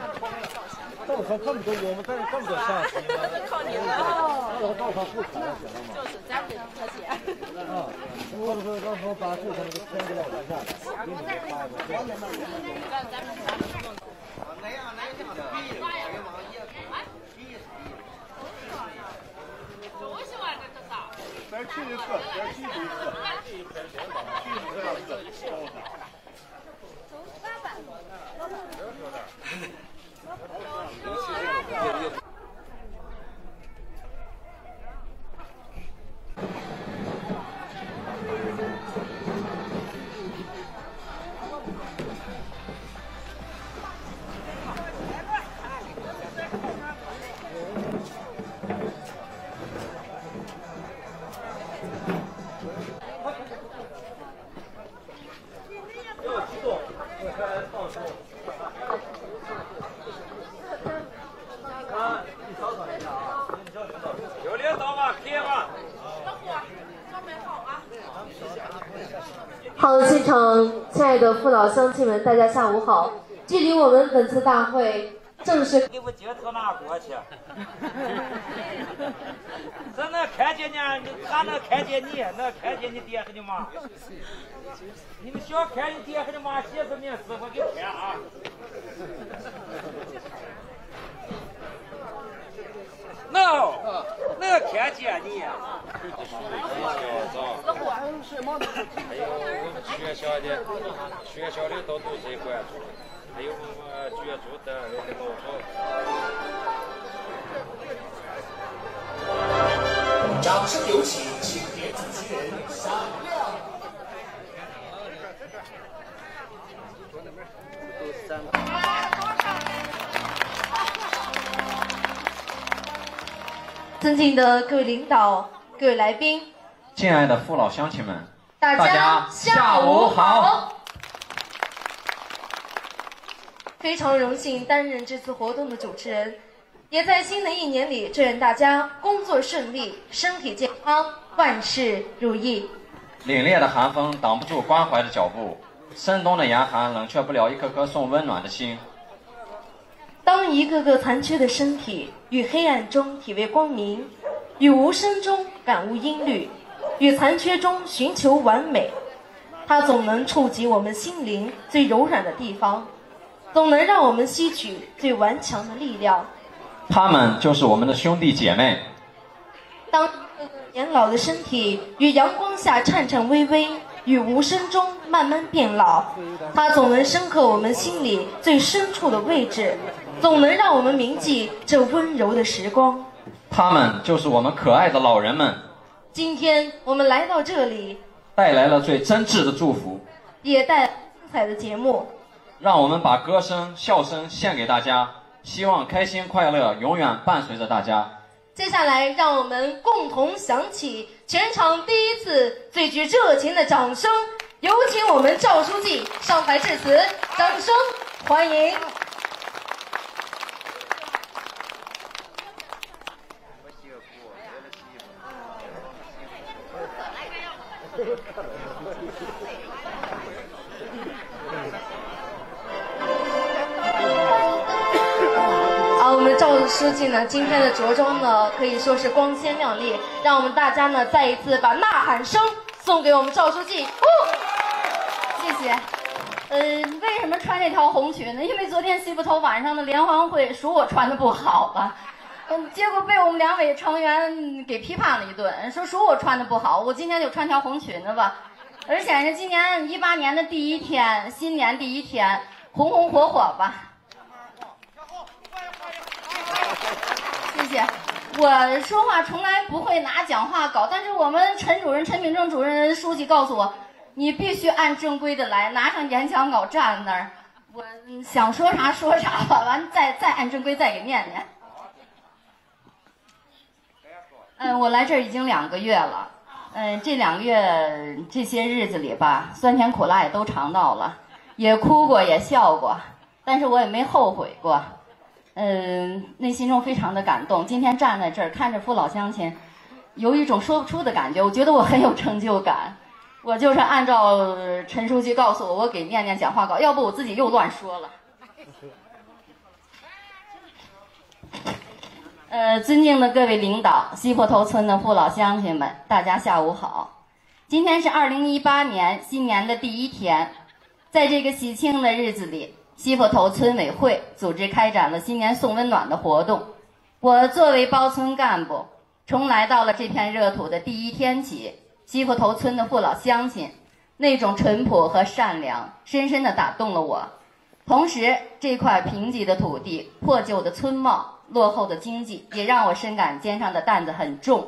到时候他们都我们在这么多下棋吗？ 靠你了。 到时候不考了，行了吗？ 就是咱不用客气。 啊，到时候把这个那个签给老人家，给你们发一个。 再去一次，再去一次。 有领导吧，可以吧？ 好，现场亲爱的父老乡亲们，大家下午好。距离我们本次大会正式给我接头拿过去。咱能看见你，他能看见你，能看见你爹和你妈。你们想看你爹和你妈写字名，师傅给看啊。能看见你。学校里都都是关注，还有居住的那个农村。 掌声有请青年主持人闪亮。 尊敬的各位领导、各位来宾， 亲爱的父老乡亲们， 大家下午好。非常荣幸担任这次活动的主持人，也在新的一年里祝愿大家工作顺利、身体健康、万事如意。 凛冽的寒风挡不住关怀的脚步，深冬的严寒冷却不了一颗颗送温暖的心。 当一个个残缺的身体于黑暗中体味光明，于无声中感悟音律，于残缺中寻求完美，它总能触及我们心灵最柔软的地方，总能让我们吸取最顽强的力量。 他们就是我们的兄弟姐妹。 当年老的身体于阳光下颤颤巍巍，于无声中慢慢变老，它总能深刻我们心里最深处的位置，总能让我们铭记这温柔的时光。 他们就是我们可爱的老人们。 今天我们来到这里， 带来了最真挚的祝福， 也带来精彩的节目。 让我们把歌声、笑声献给大家，希望开心快乐永远伴随着大家。 接下来，让我们共同响起全场第一次最具热情的掌声，有请我们赵书记上台致辞，掌声欢迎。我们赵书记呢，今天的着装呢可以说是光鲜亮丽，让我们大家呢再一次把呐喊声送给我们赵书记。 谢谢。为什么穿这条红裙呢？因为昨天西部头晚上的联欢会说我穿的不好了，结果被我们2位成员给批判了一顿，说我穿的不好，我今天就穿条红裙子吧。而且是今年18年的第一天，新年第一天，红红火火吧。谢谢。我说话从来不会拿讲话稿，但是我们陈主任、陈秉正主任书记告诉我，你必须按正规的来，拿上演讲稿站那儿，我想说啥说啥吧，完再按正规再给念念。我来这儿已经2个月了，这2个月这些日子里吧，酸甜苦辣也都尝到了，也哭过也笑过，但是我也没后悔过。内心中非常的感动。今天站在这儿看着父老乡亲，有一种说不出的感觉。我觉得我很有成就感。我就是按照陈书记告诉我，我给念念讲话稿，要不我自己又乱说了。 尊敬的各位领导，西坡头村的父老乡亲们，大家下午好。今天是2018年新年的第一天，在这个喜庆的日子里，西坡头村委会组织开展了新年送温暖的活动。我作为包村干部，从来到了这片热土的第一天起，西坡头村的父老乡亲那种淳朴和善良，深深地打动了我。同时，这块贫瘠的土地、破旧的村貌、落后的经济，也让我深感肩上的担子很重。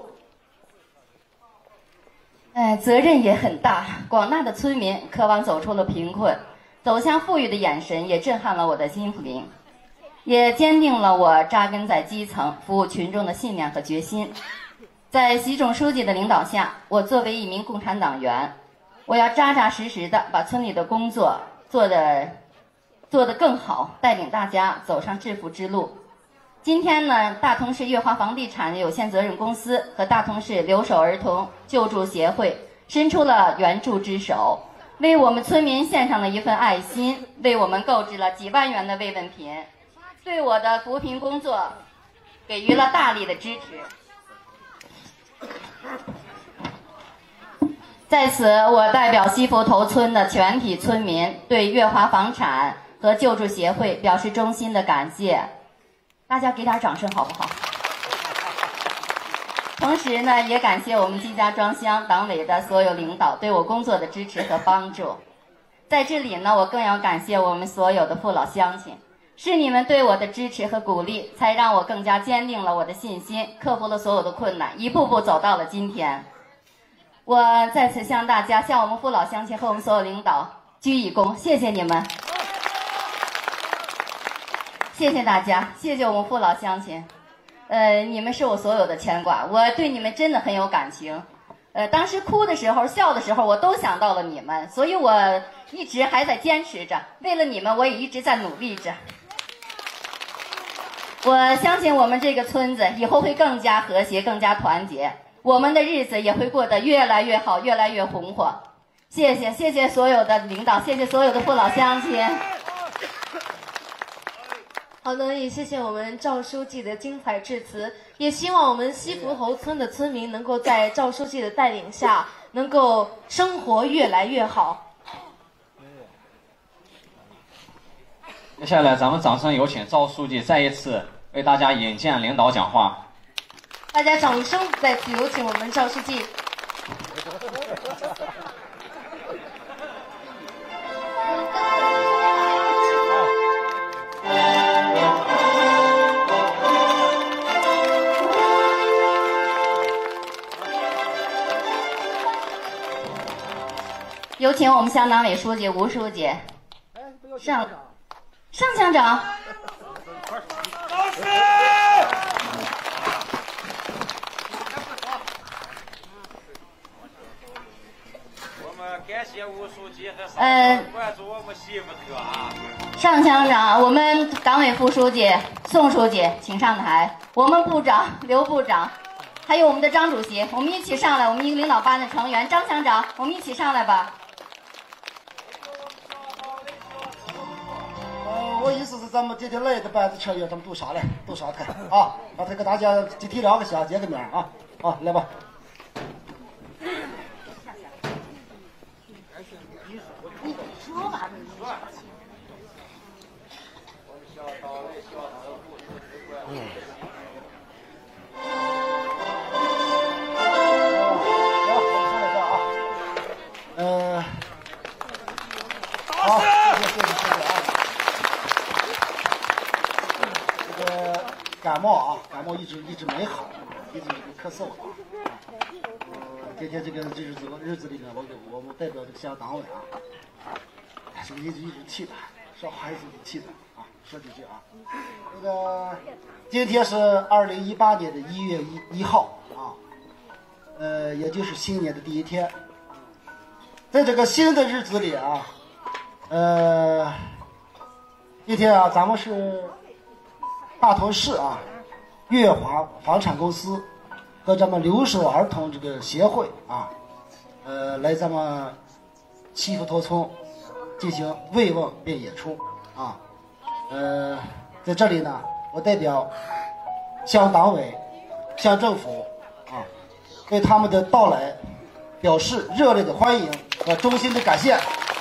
责任也很大。广大的村民渴望走出了贫困，走向富裕的眼神也震撼了我的心灵，也坚定了我扎根在基层、服务群众的信念和决心。在习总书记的领导下，我作为一名共产党员，我要扎扎实实的把村里的工作做得更好，带领大家走上致富之路。今天呢，大同市月华房地产有限责任公司和大同市留守儿童救助协会伸出了援助之手，为我们村民献上了一份爱心，为我们购置了几万元的慰问品，对我的扶贫工作给予了大力的支持。在此，我代表西坡头村的全体村民对月华房产和救助协会表示衷心的感谢，大家给点掌声好不好？同时呢，也感谢我们季家庄乡党委的所有领导对我工作的支持和帮助。在这里呢，我更要感谢我们所有的父老乡亲，是你们对我的支持和鼓励，才让我更加坚定了我的信心，克服了所有的困难，一步步走到了今天。我在此向大家、向我们父老乡亲和我们所有领导鞠一躬，谢谢你们，谢谢大家，谢谢我们父老乡亲。你们是我所有的牵挂，我对你们真的很有感情。当时哭的时候、笑的时候，我都想到了你们，所以我一直还在坚持着，为了你们，我也一直在努力着。我相信我们这个村子以后会更加和谐、更加团结，我们的日子也会过得越来越好、越来越红火。谢谢，谢谢所有的领导，谢谢所有的父老乡亲。 好的，也谢谢我们赵书记的精彩致辞，也希望我们西坡头村的村民能够在赵书记的带领下，能够生活越来越好。 接下来，咱们掌声有请赵书记再一次为大家引荐领导讲话。 大家掌声再次有请我们赵书记。 有请我们乡党委书记吴书记上乡长。 老师，我们感谢吴书记和上乡关注我们西坡头啊。 上乡长，我们党委副书记宋书记请上台，我们部长刘部长，还有我们的张主席，我们一起上来，我们一个领导班的成员张乡长，我们一起上来吧。 我意思是咱们今天来的班子成员，咱们都上来，都上台啊！把这个大家集体亮个相，见个面啊！啊，来吧。 你说吧。 好，谢谢啊。这个感冒一直没好，一直咳嗽啊。今天这个日子里呢，我们代表这个乡党委啊，这个一直气的，说话一直气的啊。说几句啊，那个今天是2018年的1月1号啊，也就是新年的第一天，在这个新的日子里啊。今天啊，咱们是大同市啊月华房产公司和咱们留守儿童这个协会啊，来咱们西坡头村进行慰问并演出啊。在这里呢，我代表向党委、向政府啊，对他们的到来表示热烈的欢迎和衷心的感谢。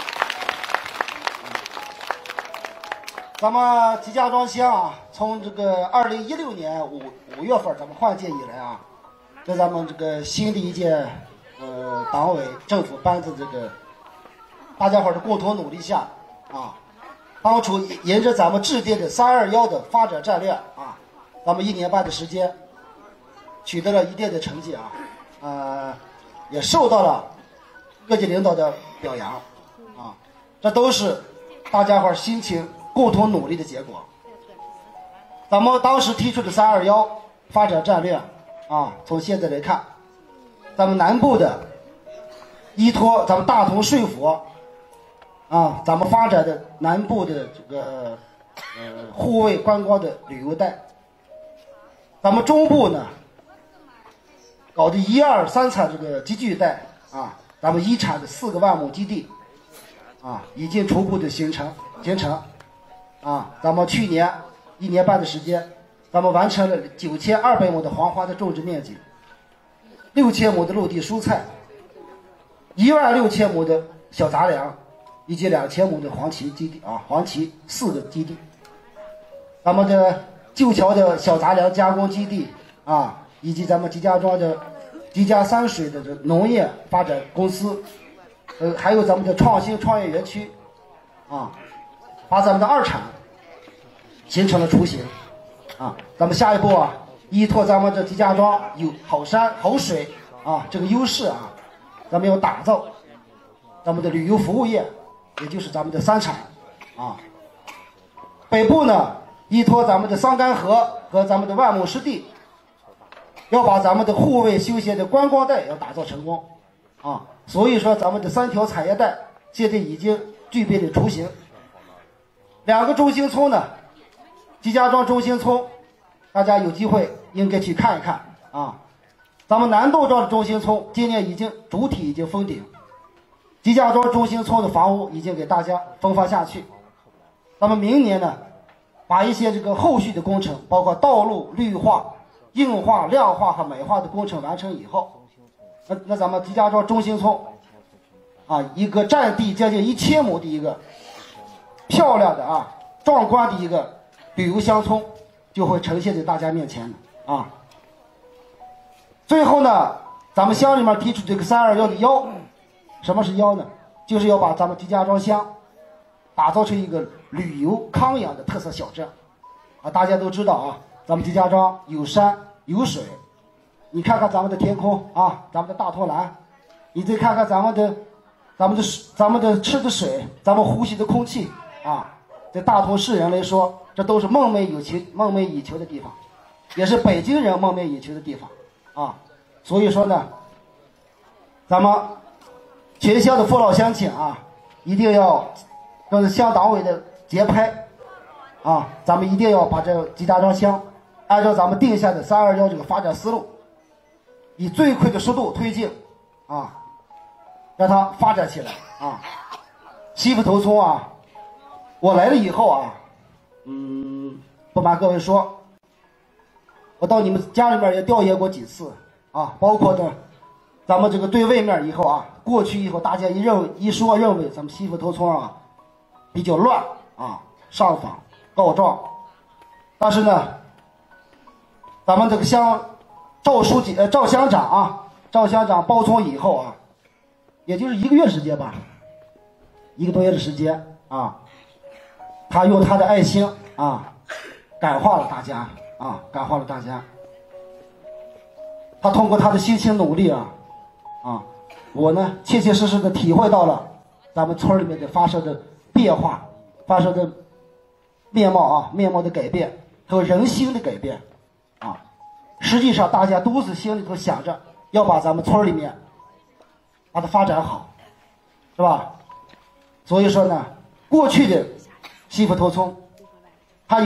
咱们吉家庄乡啊，从这个2016年5月份咱们换届以来啊，在咱们这个新的一届党委政府班子这个大家伙的共同努力下啊，当初沿着咱们制定的321的发展战略啊，咱们1年半的时间取得了一定的成绩啊，也受到了各级领导的表扬啊，这都是大家伙辛勤共同努力的结果。咱们当时提出的321发展战略啊，从现在来看，咱们南部的依托咱们大同税府啊，咱们发展的南部的这个护卫观光的旅游带，咱们中部呢搞的1、2、3产这个集聚带啊，咱们1产的4个万亩基地啊，已经初步的形成啊，咱们去年1年半的时间，咱们完成了9200亩的黄花的种植面积，6000亩的陆地蔬菜，16000亩的小杂粮，以及2000亩的黄芪基地啊，黄芪4个基地，咱们的旧桥的小杂粮加工基地啊，以及咱们吉家庄的吉家三水的这农业发展公司，还有咱们的创新创业园区啊，把咱们的2产形成了雏形啊。咱们下一步啊，依托咱们的吉家庄有好山好水啊这个优势啊，咱们要打造咱们的旅游服务业，也就是咱们的3产啊。北部呢，依托咱们的桑干河和咱们的万亩湿地，要把咱们的护卫休闲的观光带要打造成功啊。所以说咱们的3条产业带现在已经具备了雏形。2个中心村呢，吉家庄中心村，大家有机会应该去看一看啊。咱们南豆庄的中心村今年已经主体已经封顶，吉家庄中心村的房屋已经给大家分发下去。咱们明年呢，把一些这个后续的工程，包括道路绿化、硬化、亮化和美化的工程完成以后，那咱们吉家庄中心村啊，一个占地将近1000亩的一个漂亮的啊壮观的一个旅游乡村就会呈现在大家面前的啊。最后呢，咱们乡里面提出这个321的1，什么是1呢？就是要把咱们吉家庄乡打造成一个旅游康养的特色小镇啊。大家都知道啊，咱们吉家庄有山有水，你看看咱们的天空啊，咱们的大托兰，你再看看咱们的吃的水，咱们呼吸的空气啊，在大同市人来说，这都是梦寐以求的地方，也是北京人梦寐以求的地方啊。所以说呢，咱们全乡的父老乡亲啊，一定要跟着乡党委的节拍啊，咱们一定要把这个吉家庄乡按照咱们定下的321这个发展思路，以最快的速度推进啊，让它发展起来啊。西府头村啊，我来了以后啊，不瞒各位说，我到你们家里面也调研过几次啊，包括呢，咱们这个对外面以后啊，过去以后大家认为咱们西府头村啊比较乱啊，上访告状，但是呢，咱们这个赵乡长包村以后啊，也就是1个月时间吧，1个多月的时间啊，他用他的爱心啊，感化了大家。他通过他的辛勤努力啊，我呢切切实实的体会到了咱们村里面的发生的变化，发生的面貌的改变和人心的改变啊。实际上大家都是心里头想着要把咱们村里面把它发展好，是吧？所以说呢，过去的西府头村它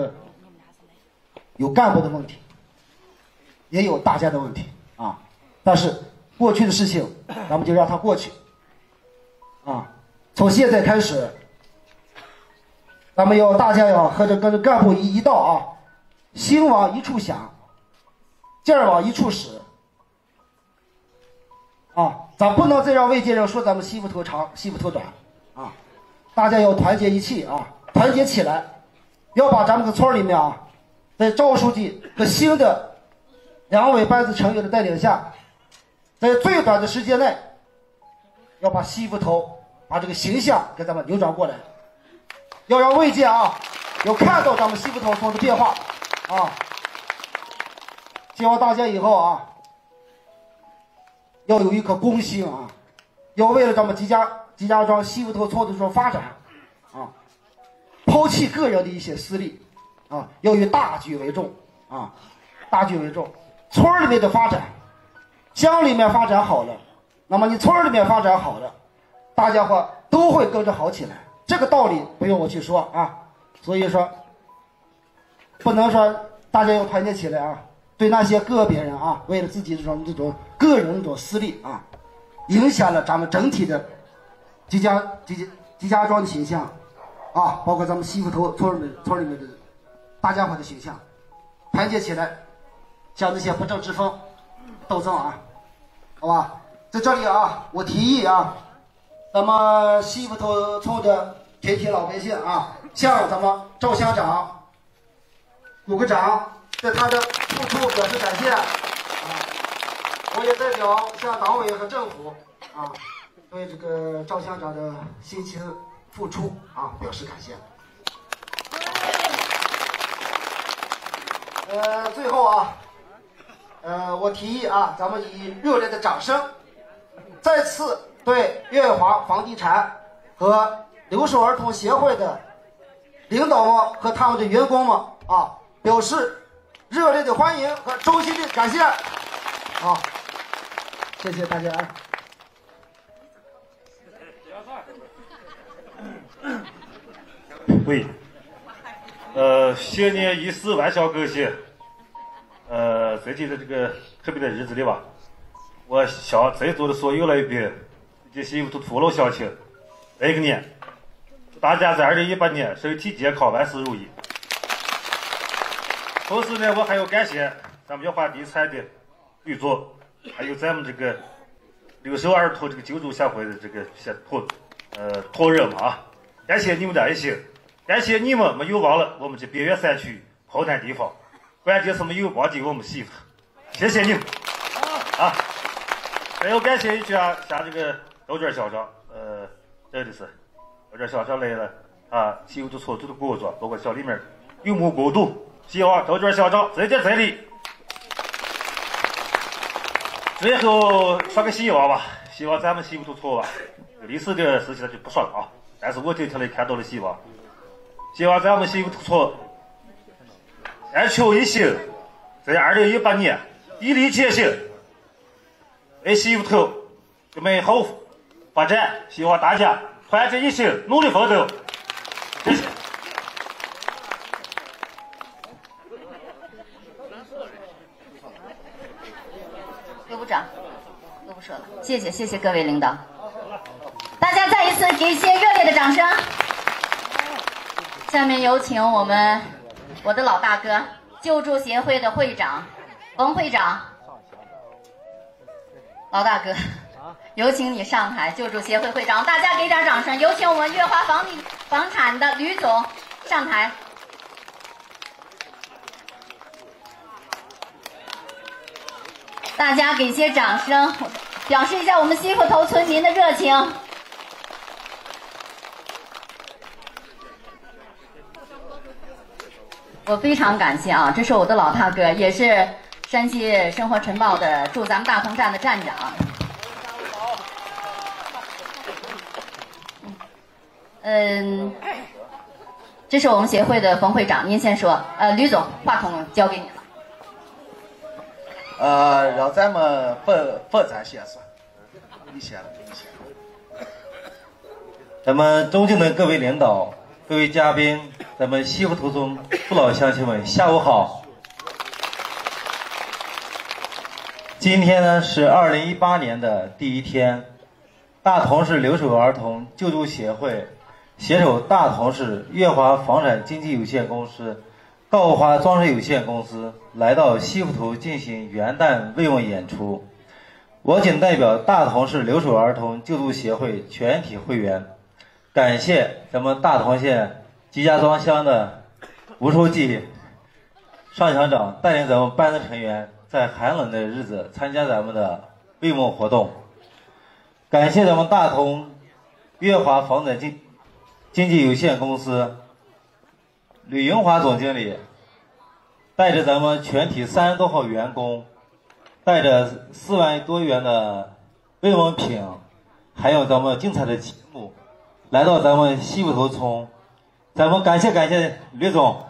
有干部的问题，也有大家的问题啊。但是过去的事情咱们就让它过去啊。从现在开始，咱们大家要和着跟着干部一道啊， 心往一处想，劲儿往一处使。啊，咱不能再让外界人说咱们西部头长，西部头短啊！大家要团结一气啊，团结起来，要把咱们个村里面啊，在赵书记和新的2位班子成员的带领下，在最短的时间内，要把西部头把这个形象给咱们扭转过来，要让外界啊有看到咱们西部头村的变化啊！希望大家以后啊。要有一颗公心啊，要为了咱们吉家庄西部头村的这种发展啊，抛弃个人的一些私利啊，要以大局为重啊，大局为重。村里面的发展，乡里面发展好了，那么你村里面发展好了，大家伙都会跟着好起来。这个道理不用我去说啊，所以说不能说大家要团结起来啊。对那些个别人啊，为了自己这种个人这种私利啊，影响了咱们整体的吉家庄的形象啊，包括咱们西部头村里面的大家伙的形象，团结起来，向那些不正之风斗争啊，好吧？在这里啊，我提议啊，咱们西部头村的全体老百姓啊，向咱们赵乡长、古科长对他的付出表示感谢啊！我也代表向党委和政府啊，对这个赵乡长的辛勤付出啊表示感谢。最后啊，我提议啊，咱们以热烈的掌声，再次对月华房地产和留守儿童协会的领导们和他们的员工们啊，表示热烈的欢迎和衷心的感谢，啊，谢谢大家。 对，新年伊始，万象更新。最近的这个特别的日子里吧，我向在座的所有来宾以及西部头父老乡亲拜个年，祝大家在2018年身体健康，万事如意。同时呢，我还要感谢咱们月华地产的吕总，还有咱们这个留守儿童这个救助协会的这个同仁们啊，感谢你们的爱心，感谢你们没有忘了我们这边远山区好难地方，关键是没有忘记我们西部，谢谢你们啊！还要感谢一下像这个豆卷校长，真的是豆卷校长来了啊，西部头村的工作，包括校里面有目共睹。希望豆卷校长再接再厉。最后说个希望吧，希望咱们西部头村吧，历史的事情就不说了啊。但是我今天来看到了希望，希望咱们西部头村全球一心，在2018年砥砺前行，为西部头的美好发展，希望大家团结一心，努力奋斗。谢谢。 刘部长，都不说了，谢谢各位领导，大家再一次给一些热烈的掌声。下面有请我的老大哥，救助协会的会长冯会长，老大哥，有请你上台。救助协会会长，大家给点掌声。有请我们月华房产的吕总上台。大家给些掌声，表示一下我们西部头村民的热情。我非常感谢啊，这是我的老大哥，也是山西生活晨报的驻咱们大同站的站长。这是我们协会的冯会长，您先说。吕总，话筒交给你了。 让咱们冯展先说，你先了。 咱们尊敬的各位领导、各位嘉宾，咱们西部头村父老乡亲们，下午好。今天呢是2018年的第一天，大同市留守儿童救助协会携手大同市月华房产经纪有限公司稻花装饰有限公司来到西湖头进行元旦慰问演出。我谨代表大同市留守儿童救助协会全体会员，感谢咱们大同县吉家庄乡的吴书记、尚乡长带领咱们班的成员在寒冷的日子参加咱们的慰问活动。感谢咱们大同粤华房产经纪有限公司吕英华总经理带着咱们全体30多号员工，带着4万多元的慰问品，还有咱们精彩的节目，来到咱们西湖头村。咱们感谢吕总。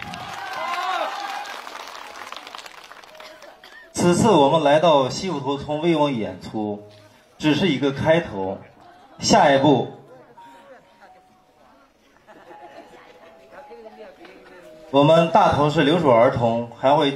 此次我们来到西湖头村慰问演出，只是一个开头，下一步我们大同市留守儿童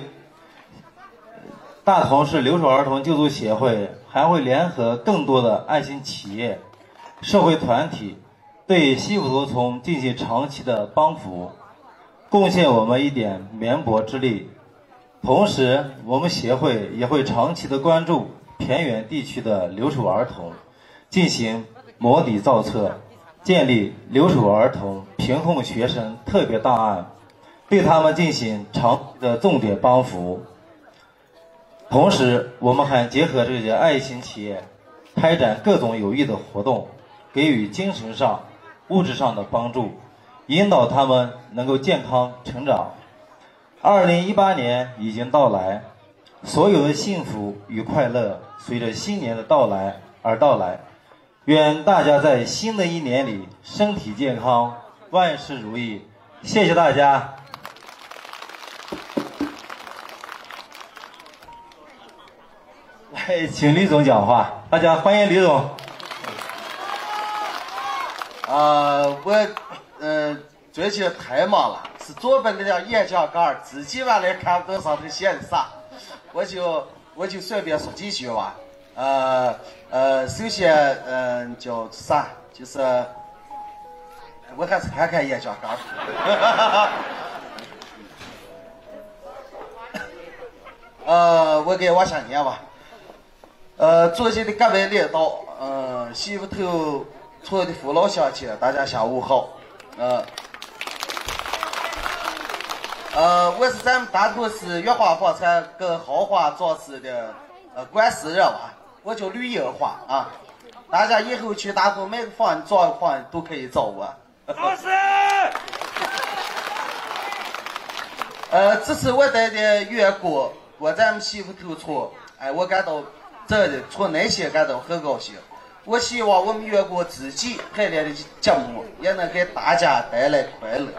救助协会还会联合更多的爱心企业、社会团体，对西湖头村进行长期的帮扶，贡献我们一点绵薄之力。同时，我们协会也会长期的关注偏远地区的留守儿童，进行模拟造册，建立留守儿童贫困学生特别档案，对他们进行长期的重点帮扶。同时，我们还结合这些爱心企业，开展各种有益的活动，给予精神上、物质上的帮助，引导他们能够健康成长。2018年已经到来，所有的幸福与快乐随着新年的到来而到来。愿大家在新的一年里身体健康，万事如意。谢谢大家。来，请李总讲话，大家欢迎李总。 最近太忙了，是准备了点演讲稿，自己完了看不懂上头写的啥，我就随便说几句话。首先叫啥，就是我还是看看演讲稿。我给往下念吧。尊敬的各位领导，西湖头村的父老乡亲，大家下午好。我是咱们大同市粤华房产跟豪华装饰的管事人啊，我叫吕英华啊。大家以后去大同买个房、装个房都可以找我。 好事。 这次我带的员工过咱们西湖头村，我感到真的从内心感到很高兴。我希望我们员工自己排练的节目也能给大家带来快乐。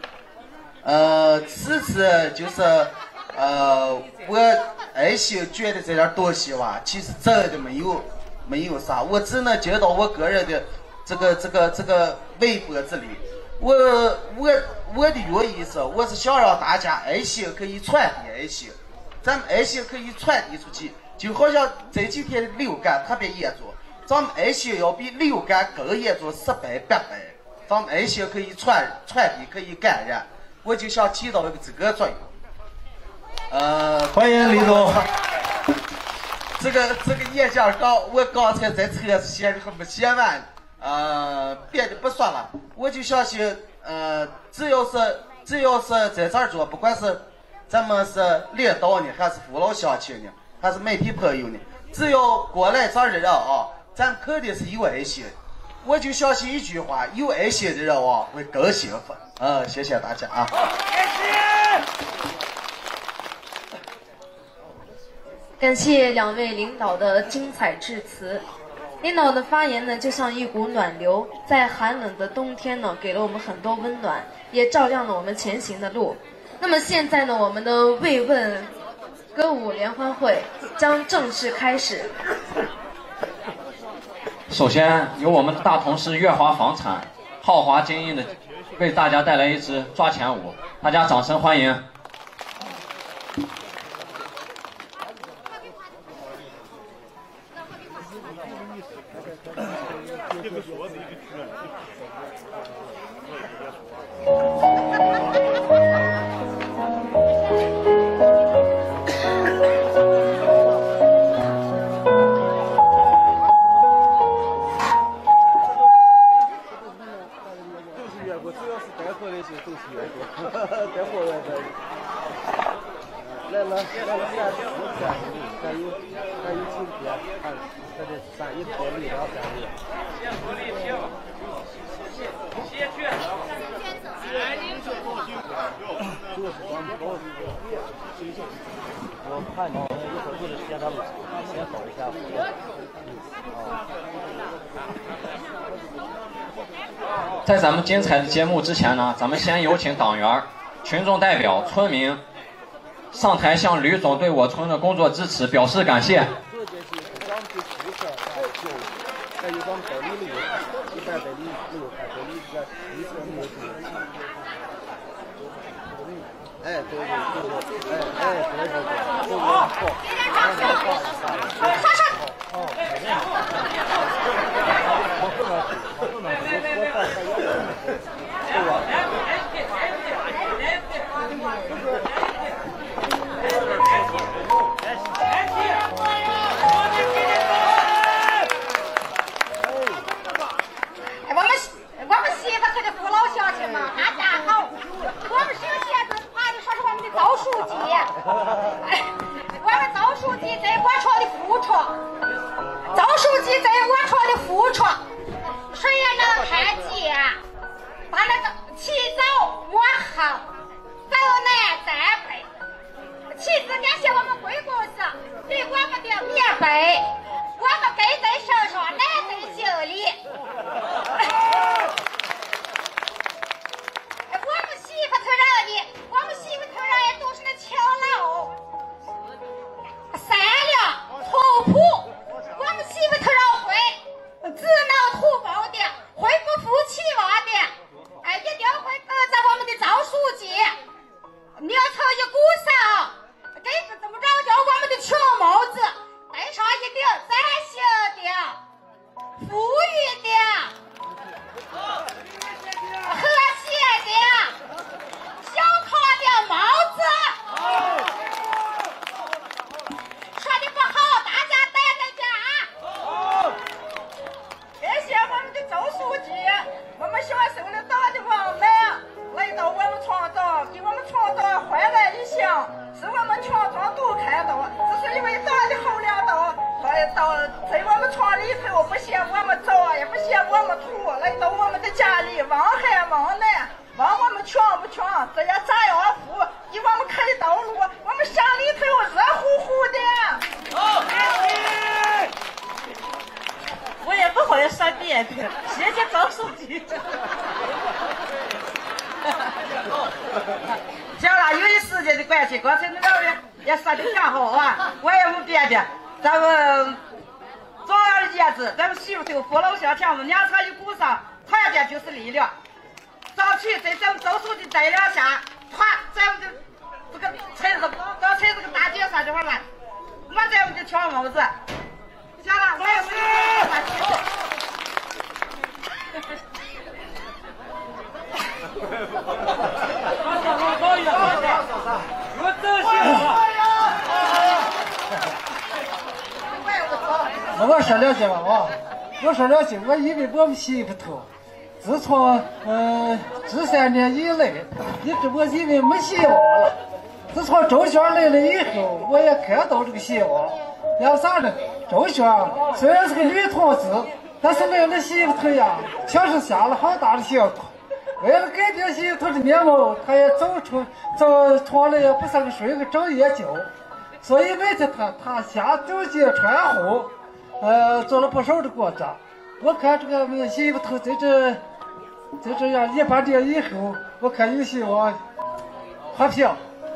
此次就是我爱心觉得这点东西吧，其实真的没有啥，我只能接到我个人的这个微博这里。我的原意是，我是想让大家爱心可以传递爱心，咱们爱心可以传递出去，就好像这几天的流感特别严重，咱们爱心要比流感更严重10倍100倍，咱们爱心可以传递，可以感染。我就想起到一个这个作用。 欢迎李总。 这个演讲稿我刚才在车上写的还没写完，别的不说了，我就相信，只要是在这儿做，不管是咱们是领导呢，还是父老乡亲呢，还是媒体朋友呢，只要过来这儿的人啊，咱肯定是有爱心。我就相信一句话，有爱心的人啊会更幸福。谢谢大家啊！ 感谢两位领导的精彩致辞。领导的发言呢，就像一股暖流，在寒冷的冬天呢，给了我们很多温暖，也照亮了我们前行的路。那么现在呢，我们的慰问歌舞联欢会将正式开始。 首先由我们大同市粤华房产豪华精英的为大家带来一支抓钱舞，大家掌声欢迎。 来了，还有今天，看这得3一多2、3日。我看你一会儿就是先他们先走一下。 在咱们精彩的节目之前呢，咱们先有请党员、群众代表、村民上台向吕总对我村的工作支持表示感谢。 哎，对， 我们媳妇可得父老乡亲们，大家好。我们首先是话的说是我们的赵书记，我们赵书记在我村的副处，赵书记在我村的副处，谁也能看见，把那个起早摸好，早南站北，其次感谢我们贵公司对我们的棉被，我们背在身上，拿在心里。我们媳妇头人也都是那勤劳、善良、淳朴。我们媳妇头人会知能图报的，会不负期望的，一定会跟着我们的赵书记拧成一股绳，给怎么着叫我们的穷帽子戴上一顶崭新的、富裕的、和谐的。小康的帽子，说的不好，大家带带家。感谢我们的周书记，我们小生的党的王来来到我们村庄，给我们村庄焕然一新，使我们村庄都看到，这是因为党的厚粮道，在我们村里头不嫌我们脏，也不嫌我们土，来到我们的家里，望海望南。问我们穷不穷，这也咋样富，给我们开道路，我们乡里头热乎乎的。好， 我也不会说别的，谢谢赵书记。 行了，由于时间的关系，刚才那两位也说的挺好啊，我也没别的，咱们总而言之，咱们媳妇头父老乡亲们，娘长一股上，团结就是力量。争取在咱们周书记带领下，咱们的这个村子刚才这个大决赛这块来，我咱们就抢帽子。行了，我也没有话题。 我说两句吧啊，我说两句，我以为我们媳妇头。自从治3年以来，我以为没希望了。自从周旋来了以后，我也看到这个希望。要啥呢？周旋虽然是个女同志，但是为了媳妇头呀，确实下了好大的辛苦。为了改变媳妇头的面貌，他也走出来也不是个睡个整夜觉。所以每天他下走街串户，做了不少的工作。我看这个媳妇头在这样100年以后，我看有希望和平。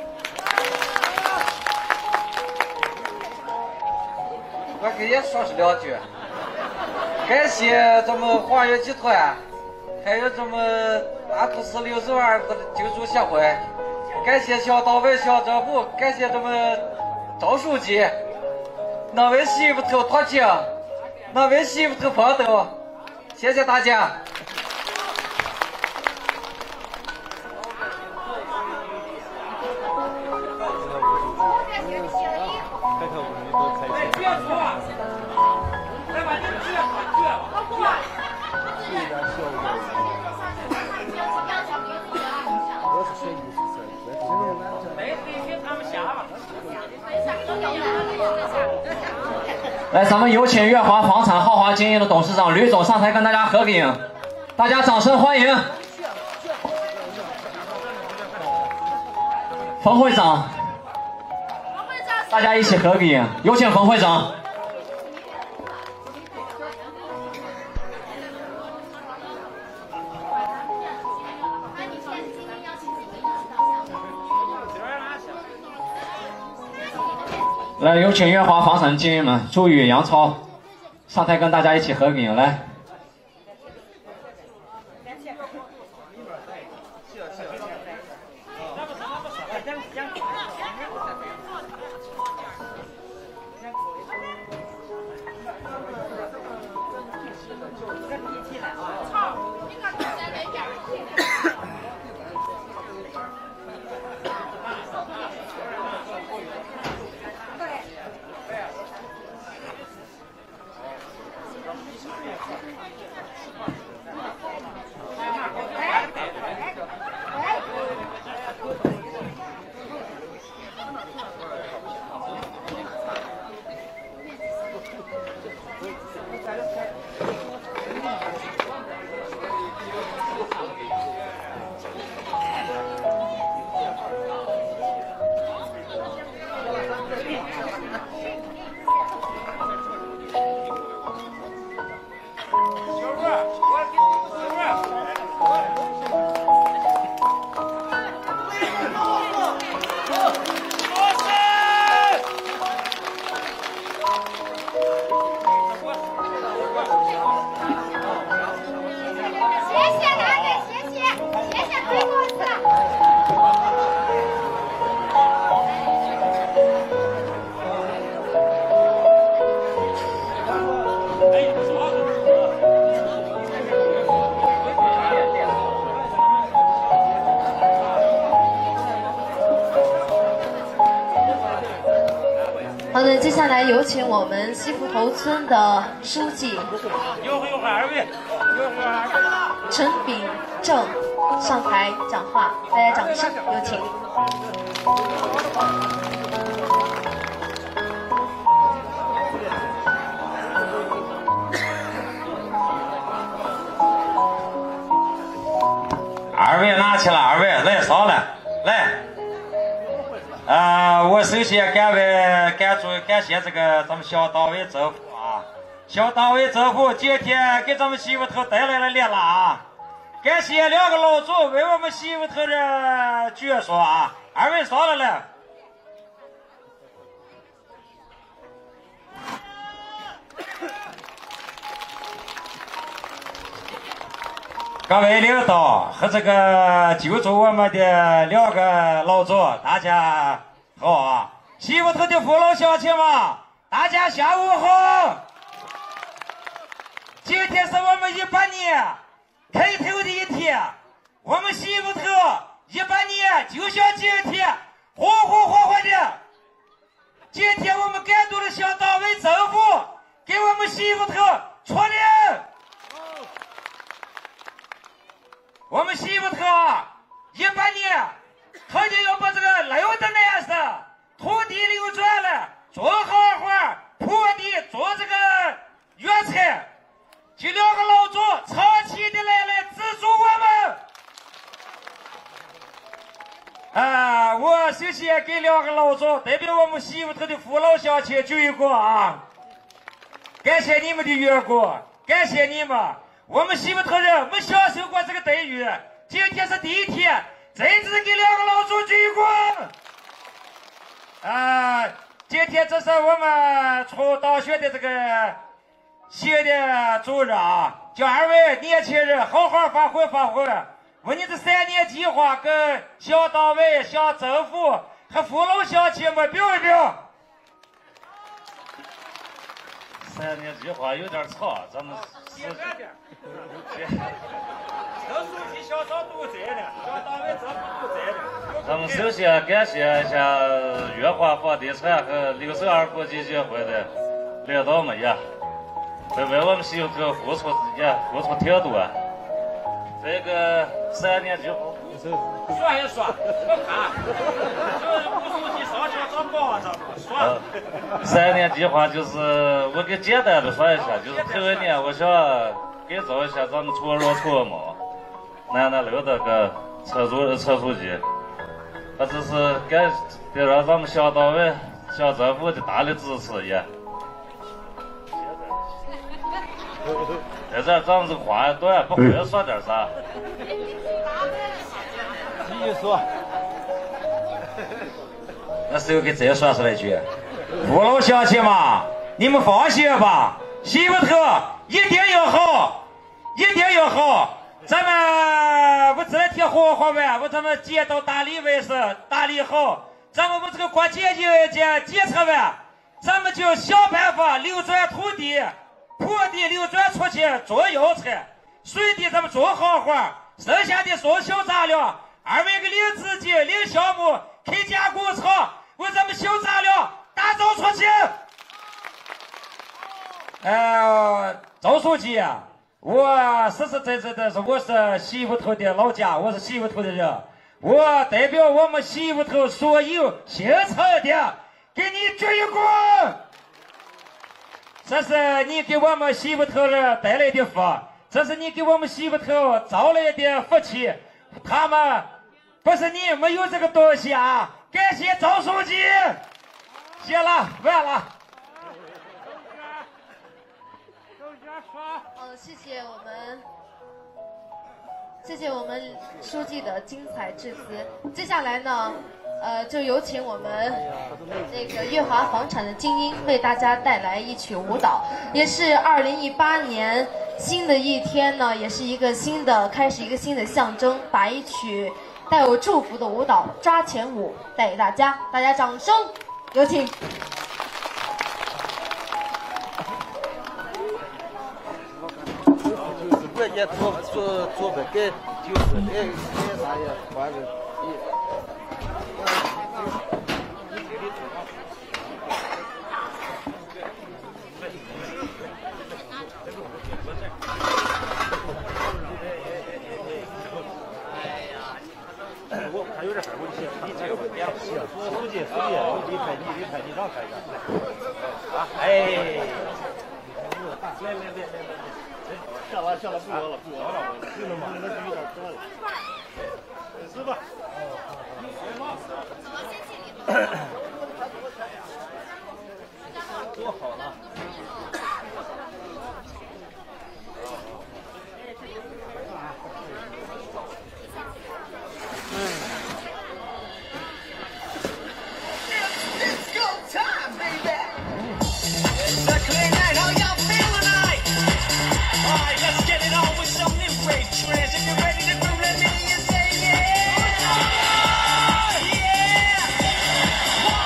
我给也说是2句，感谢咱们华源集团，还有咱们大都市62个救助协会，感谢小党委、小政府，感谢咱们赵书记，能为媳妇头脱情，能为媳妇头奋斗，谢谢大家。 来，咱们有请月华房产豪华经营的董事长吕总上台跟大家合个影，大家掌声欢迎。冯会长，大家一起合个影，有请冯会长。来，有请月华房产经营们朱宇、杨超上台跟大家一起合个影，来。 好的，接下来有请我们西湖头村的书记陈秉正上台讲话，大家掌声有请。 二位拿起了，二位来上来，来。我首先感谢这个咱们小党委政府啊，小党委政府今天给咱们西湖头带来了热辣，感谢两个老总为我们西湖头的举说啊，二位上来了。各位领导和这个救助我们的两个老总，大家好啊！西湖头的父老乡亲们，大家下午好！今天是我们18年开头的一天，我们西湖头18年就像今天红红火火的。今天我们感动的向党委政府给我们西湖头出力。我们西湖头18年，他就要把这个留的那样事，土地流转了，种好花，铺地，种这个原菜，这两个老总长期的来资助我们。我首先给两个老总代表我们西湖头的父老乡亲鞠一躬啊！感谢你们的缘故，感谢你们。我们西湖头人没享受过这个待遇，今天是第一天，再次给两个老总鞠一躬。今天这是我们从当选的这个县的主任啊，叫二位年轻人好好发挥发挥，为你这3年计划跟向党委、向政府和父老乡亲们表一表。 3年计划有点长，咱们简单点。陈书记、小张都在呢，向党委政府都在呢。 咱们首先感谢一下月华房地产和62国际协会的领导们呀，为我们西湖头付出挺多。这个3年计划， 说一说，我看，这吴书记上去找报上说。 3年计划就是我给简单的说一下，就是头一年我想改造一下咱们搓肉搓馍，男的留的个测速机，他只是得让咱们乡党委、乡政府的大力支持也。在这咱们这个话短，不会说点啥。 继续说。 那时候给这说出来一句：父老乡亲嘛，你们放心吧，西屋头一定要好，一定要好。咱们我这天活完，咱们街道打理卫生，打理好，咱们这个过检测完，咱们就想办法流转土地，坡地流转出去种药材，水地咱们种好花，剩下的送小杂料，2位个领资金、领项目、开加工厂，为咱们小杂料打造出去。赵书记啊，我实实在在的是，我是西屋头的老家，我是西屋头的人，我代表我们西屋头所有姓陈的，给你鞠一躬。这是你给我们西屋头人带来的福，这是你给我们西屋头招来的福气。他们不是你没有这个东西啊！感谢赵书记。谢了，完了。 谢谢我们书记的精彩致辞。接下来呢，就有请我们那个月华房产的精英为大家带来一曲舞蹈，也是2018年新的一天呢，也是一个新的开始，一个新的象征，把一曲带有祝福的舞蹈抓钱舞带给大家，大家掌声有请。 我也做不给，就是给啥也反正。 我还有点事，我就写你这个点了。书记，离开你让开一下。啊，哎。来。下了，不聊了，真的吗？那是有点多了。是吧？多好呢。 One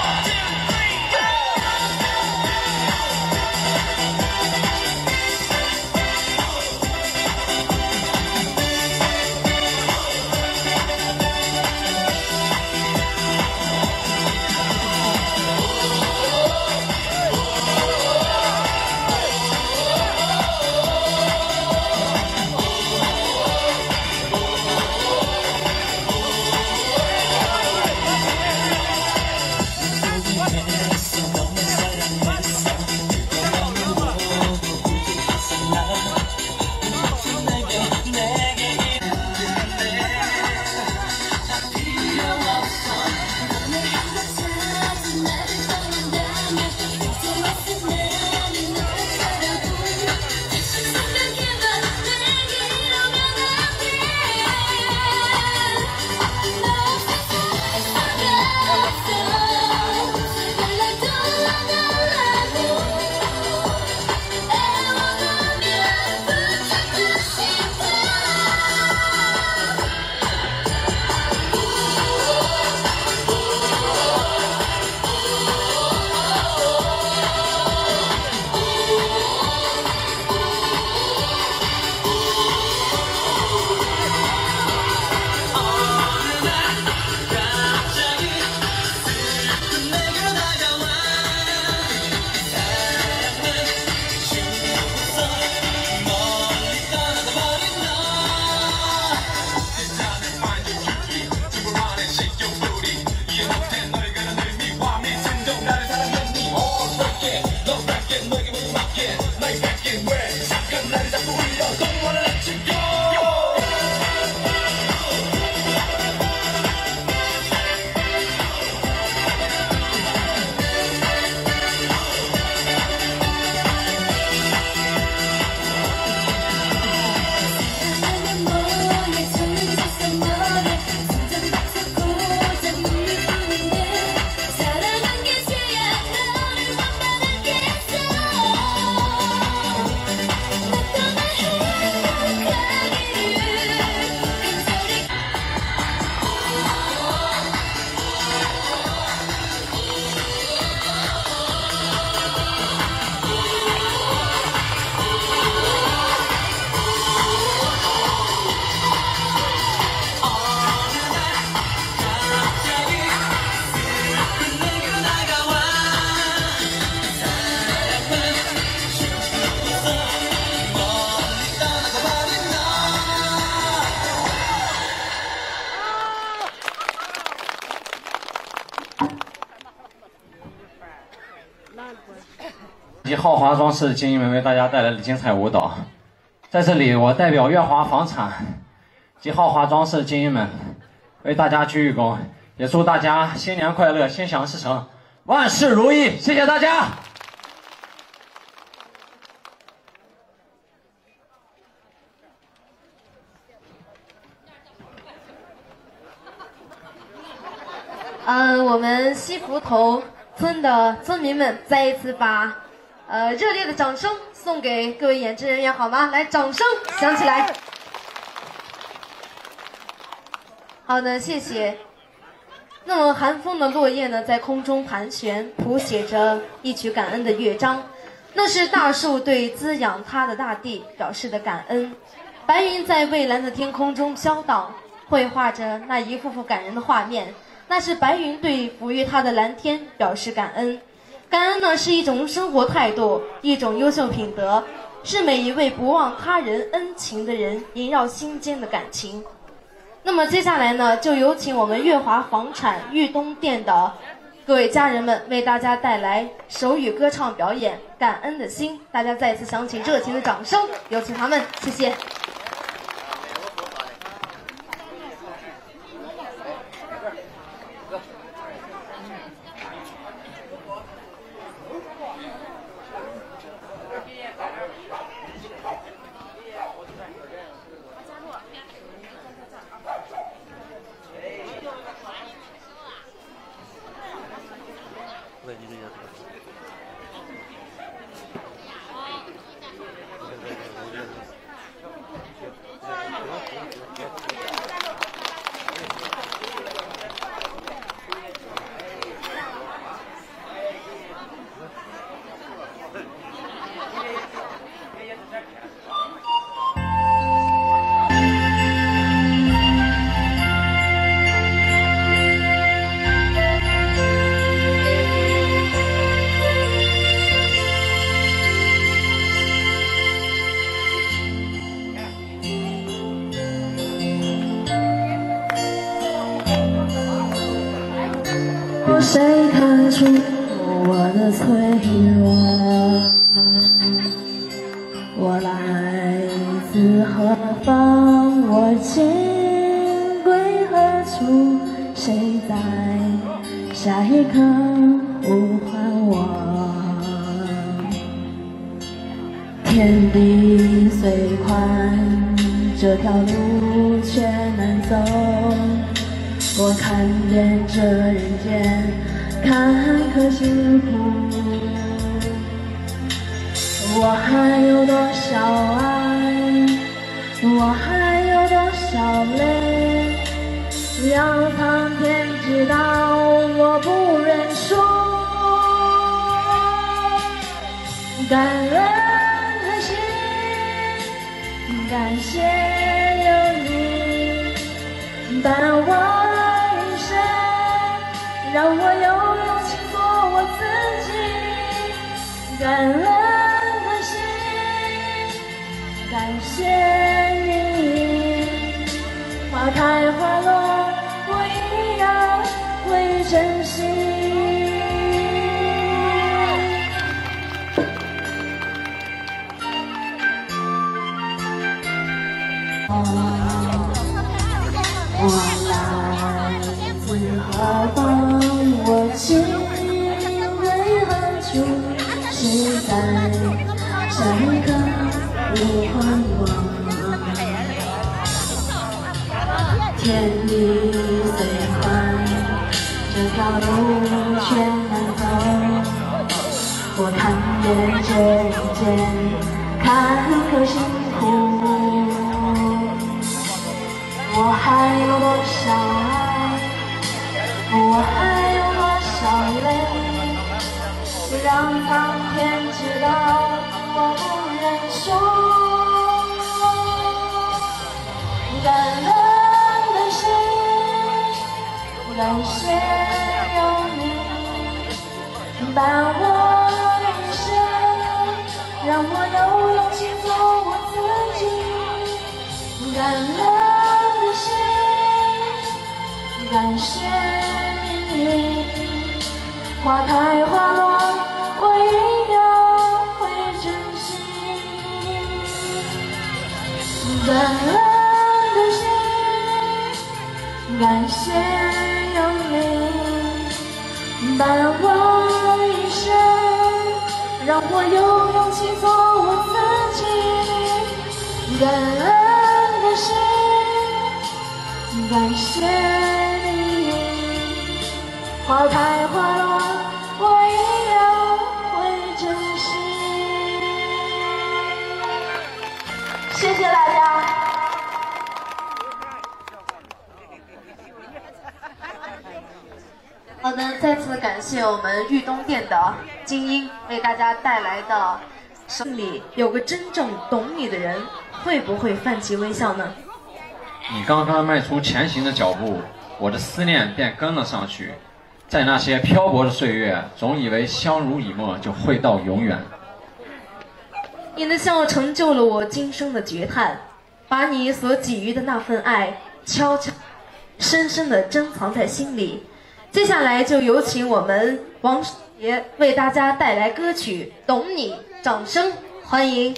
及豪华装饰精英们为大家带来的精彩舞蹈。在这里，我代表月华房产及豪华装饰精英们为大家鞠一躬，也祝大家新年快乐，心想事成，万事如意！谢谢大家。 我们西湖头村的村民们再一次把热烈的掌声送给各位演职人员，好吗？来，掌声响起来。好的，谢谢。那么寒风的落叶呢，在空中盘旋，谱写着一曲感恩的乐章。那是大树对滋养它的大地表示的感恩。白云在蔚蓝的天空中飘荡，绘画着那一幅幅感人的画面。那是白云对抚育它的蓝天表示感恩。感恩呢，是一种生活态度，一种优秀品德，是每一位不忘他人恩情的人萦绕心间的感情。那么接下来呢，就有请我们月华房产豫东店的各位家人们为大家带来手语歌唱表演《感恩的心》，大家再次响起热情的掌声，有请他们，谢谢。 谁看出我的脆弱？我来自何方？我今归何处？谁在下一刻呼唤我？天地虽宽，这条路却难走。我看见这人间坎坷辛苦，我还有多少爱，我还有多少泪，让苍天知道我不认输。感恩的心，感谢有你伴我让我有勇气做我自己，感恩的心，感谢你，花开花落，我依然会珍惜。我来自何方？我今归何处？谁在下一刻呼唤我？天地虽宽，这条路却难走。我看见这人间坎坷辛苦，我还有多少爱，我还有多少泪，让苍天知道我不认输。感恩的心，感谢有你伴我一生，让我有勇气做我自己。感恩的心，感谢你，花开花落，我依然感恩的心，感谢有你伴我一生，让我有勇气做我自己。感恩的心，感谢你，花开花落，我依然会珍惜。谢谢大家。 好的，再次感谢我们豫东店的精英为大家带来的。心里有个真正懂你的人，会不会泛起微笑呢？ 你刚刚迈出前行的脚步，我的思念便跟了上去。在那些漂泊的岁月，总以为相濡以沫就会到永远。 你的笑成就了我今生的绝叹，把你所给予的那份爱，悄悄、深深地珍藏在心里。接下来就有请我们王世杰为大家带来歌曲《懂你》，掌声欢迎。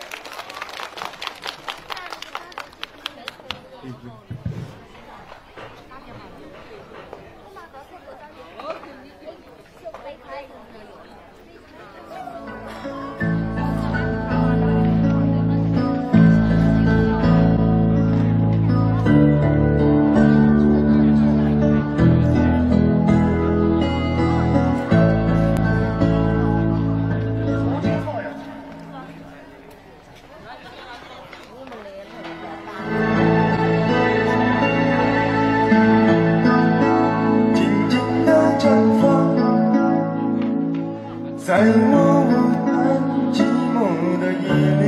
在我孤单寂寞的夜里，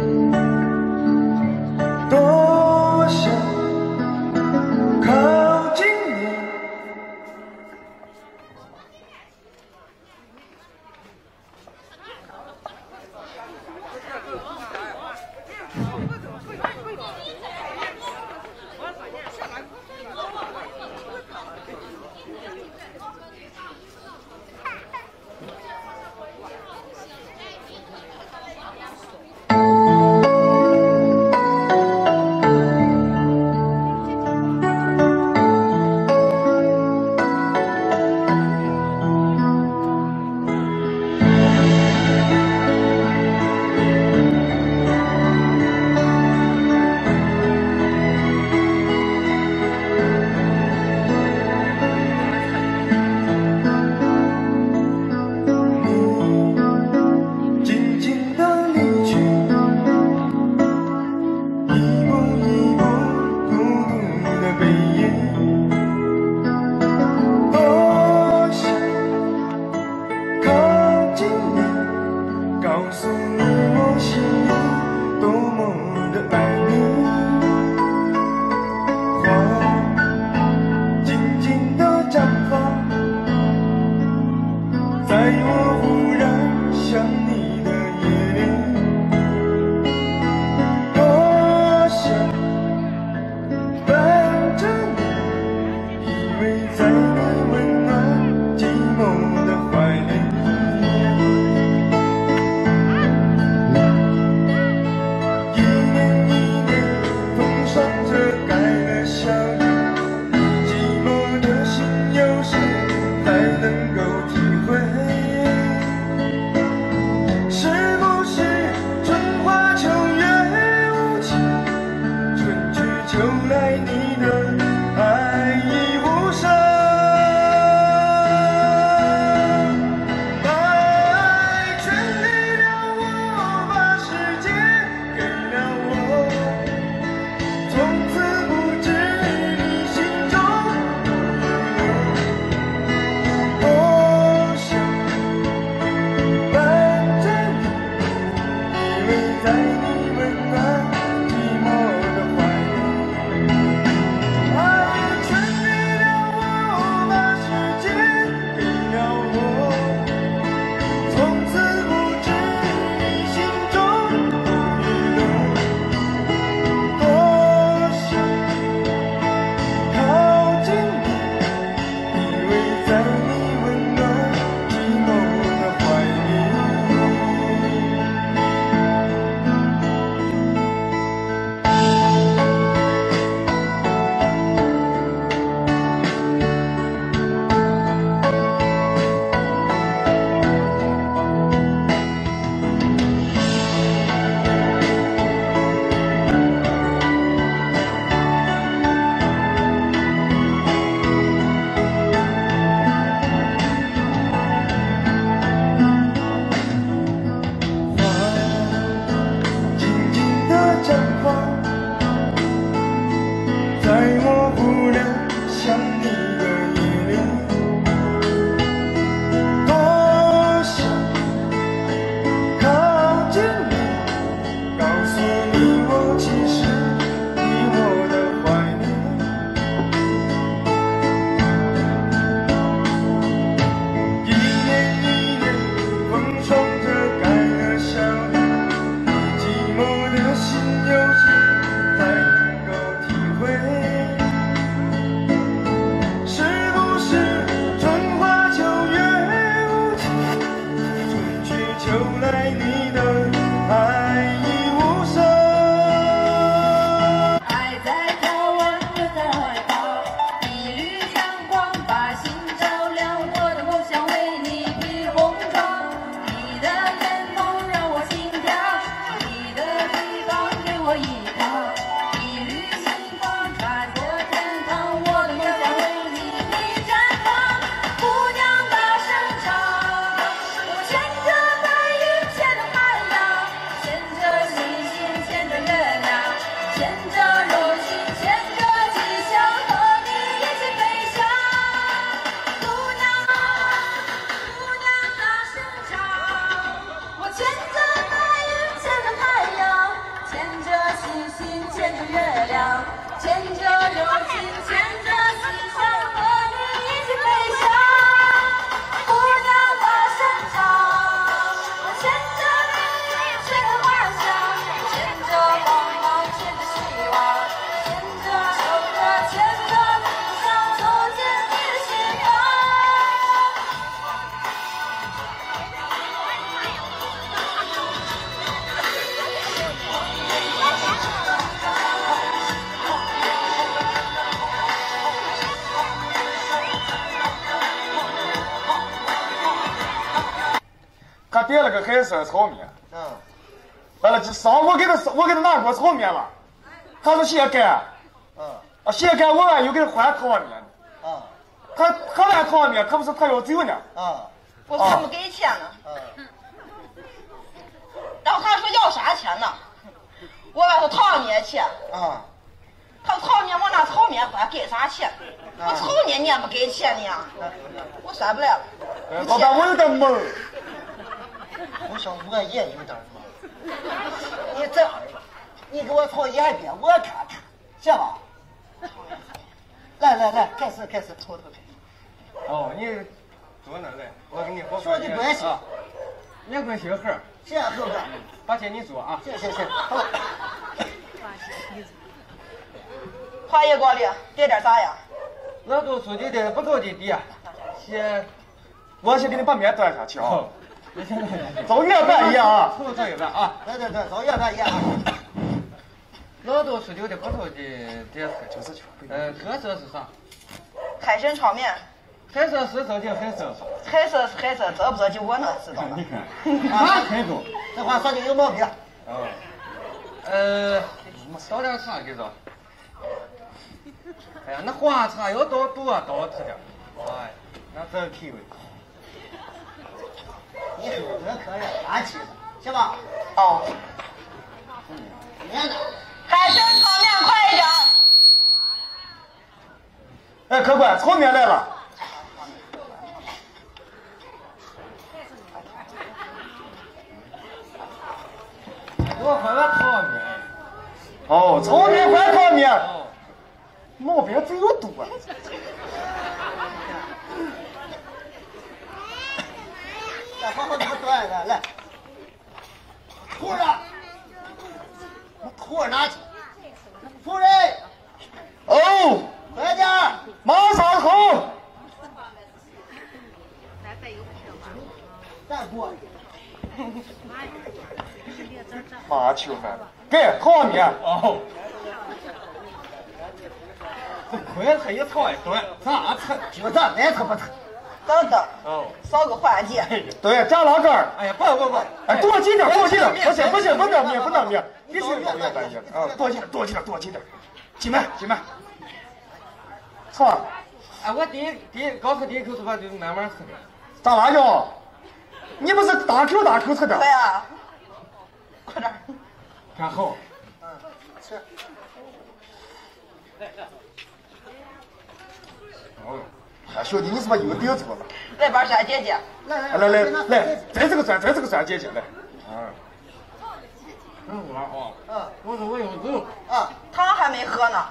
多想靠近你。 哦。 点了个海参炒面。完了，我给他拿锅炒面了，他说先干。先干我完又给他换汤面。他换汤面，可不是他要走呢。 我说没给钱呢。然后他说要啥钱呢？我问他汤面钱。他说炒面我拿炒面换，给啥钱？我炒面你也不给钱呢？我算不来了。 老板，我有点懵。 我想我也有点懵。你这样吧，你给我炒一遍，我看看，行吧？来，开始，从头开始。 哦，你坐那来，我给你好说的关系。 2块小盒， 这样后边， 把钱你做啊。 行，好。 花叶锅里点点啥呀？ 老杜书记的不够的底， 我先给你把面端下去啊。 早 1半1啊。 早1半啊。 对，早1半1啊。 老杜书记的不够的点就是特色是啥？ 海参炒面。 海参是正经海参。 海参是海参，这不这就我能知道了。 你看，啥态度？ 这话说的有毛病。 倒点茶给着。哎呀，那花茶要倒多倒它点。哎，那这体味。 你说这可以拿起，行吧？ 哦。 面呢？ 海参炒面快一点。 哎，客官，炒面来了。 我换个炒面。 哦，炒面换汤面。毛病真有多。 来，好好端来。托着，托拿去。夫人。 哦。 快点， 马上好。 再过。 麻球饭，给汤面。 哦。这亏他一炒一顿，咋吃？ 就这来他不吃。 等等。少个环节。 对，加拉杆。 哎呀，不。 哎，多进点。不行，不能面，必须要面半夜。多进点。进来。吃吧。 哎，我刚喝第一口是吧？就慢慢吃的。 咋辣椒？你不是大口吃的？ 对呀。快点。 看好。 吃。 兄弟，你是不是又顶错了？ 来边山姐姐。 来，在这个山姐姐来。 我说我有走。 汤还没喝呢。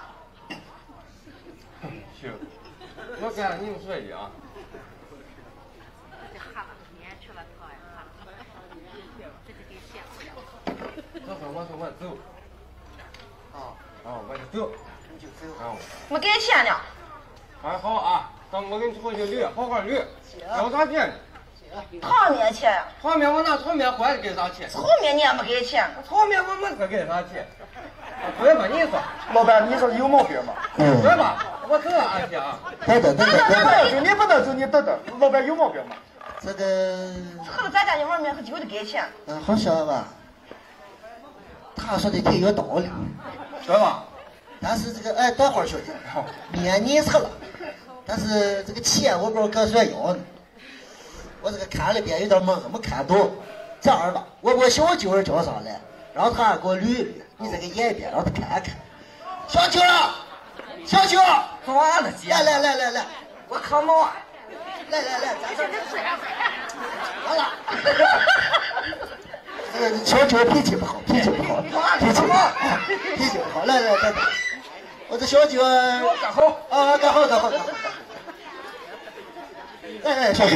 行，我干你们说的啊。我说我走。我就走。 没给钱呢。 还好啊，等我给你出去捋，好好捋。要啥钱呢？ 汤面钱。 汤面我拿炒面换给啥钱？ 炒面你也没给钱。 炒面我没说给啥钱。对吧？你说。 老板，你说有毛病吗？ 对吧？我走了，阿姐啊。 等， 你不能走，你等。老板有毛病吗？ 这个。 喝了咱家的碗面可就得给钱。 好说吧。他说的挺有道理， 对吧？ 但是这个等会儿兄弟，面你吃了，但是这个钱我不知道搁谁要呢。我这个看了边有点懵，没看懂。这样吧，我把小九儿叫上来，让他给我捋一捋，你这个眼一边让他看看。小九啊，小九， 抓了姐。 来， 我可忙。 来，咱这完了。小九脾气不好，脾气不好。来，我这小九干好啊，干好。来，小九，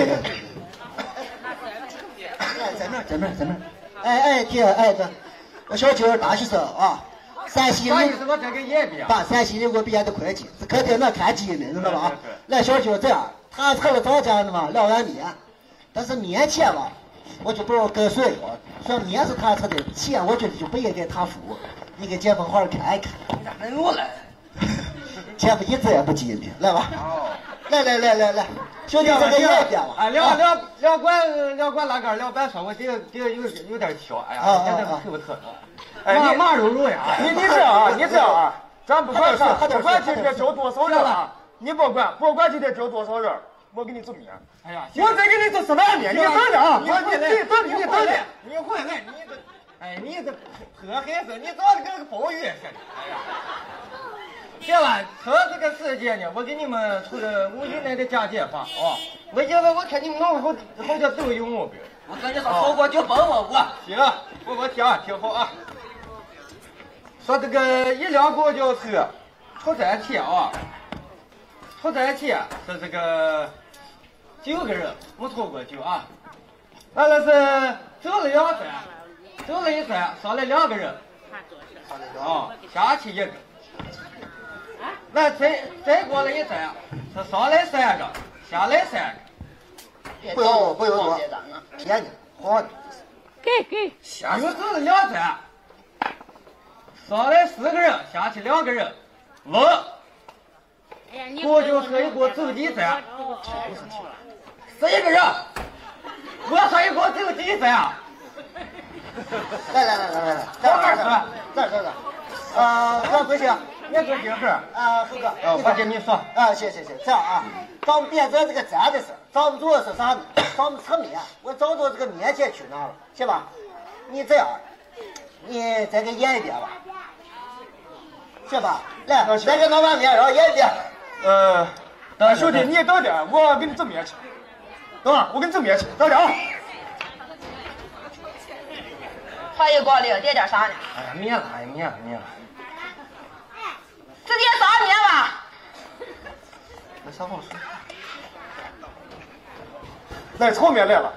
来，在那儿。哎，弟，这我小九大学生啊，山西的。 是我这个野比啊。 把山西的我毕业的会计，是客厅那看鸡呢，知道吧？来，小九这样，他吃了早餐的嘛，2碗面，但是面钱吧，我就不知道跟谁要。说面是他吃的，钱我觉得就不应该他付。你给姐夫好好看一看。 人我来。 姐夫一字也不记呢，来吧。 来，兄弟，这个也点了。 啊，两管拉杆，两半勺，我这个有点小，哎呀，现在头不疼。哎，马肉呀！ 你这样啊，咱不管今天交多少人啊，你不管今天交多少人，我给你做面。 哎呀， 我再给你做10碗面，你等着啊！你回来， 你这破孩子，你长得跟个鲍鱼似的。哎呀，行了，车这个时间呢，我给你们出了5以内的假解放啊！我觉得我看你们弄好像都有毛病。 我跟你说，超过就甭问我。 行，我听好啊。说这个一辆公交车出站前啊，出站前是这个9个人，没超过9啊。完了是走了2站，走了1站，上来2个人，啊，下去1个。那再过了1站，是上来3个，下来3个。 不用多，便宜，好的。 给。又走了2站。上来4个人，下去2个人，6。公交车一共走几站？11个人。我说一共走几站？ 来， 这。我不行，你做几盒？ 猴哥， 我跟你说。 行，这样啊，咱们别做这个站的事，咱们做的是啥呢？咱们吃面，我找这个面线去哪了，行吧？你这样，你再给演一遍吧。行吧，来，再给弄碗面，然后演一遍。 兄弟，你等点，我给你做面去。等会儿，我给你做面去，等着啊。 还有光领，点啥呢？ 哎呀，面了。 这点啥面吧？ 那啥好说？ 来，炒面来了。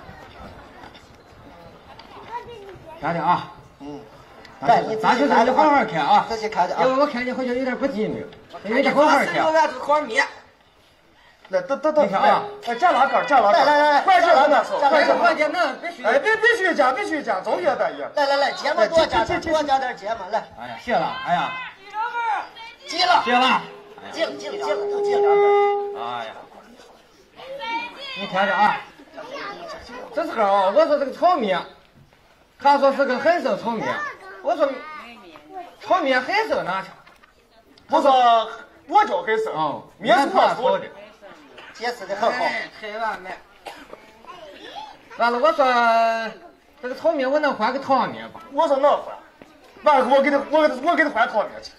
听听啊。 咱就是你好好看啊。 仔细看着啊。 因为我看你好像有点不机灵，你得好好看。 我这块面。 来，等， 你看啊， 加拉杆， 来， 快加拉杆， 快点，那必须。 哎，必须加，中间单一。 来，芥末多加点芥末来。 哎呀，谢了，哎呀。 急了。 急了。哎呀，你听着啊，这时候啊，我说这个炒面，他说是个黑色炒面，我说炒面黑色哪去？ 我说我叫黑色，面是我做的。 解释的很好， 太完美。完了，我说这个炒面我能换个汤面吧？ 我说能换，完了我给他换汤面去。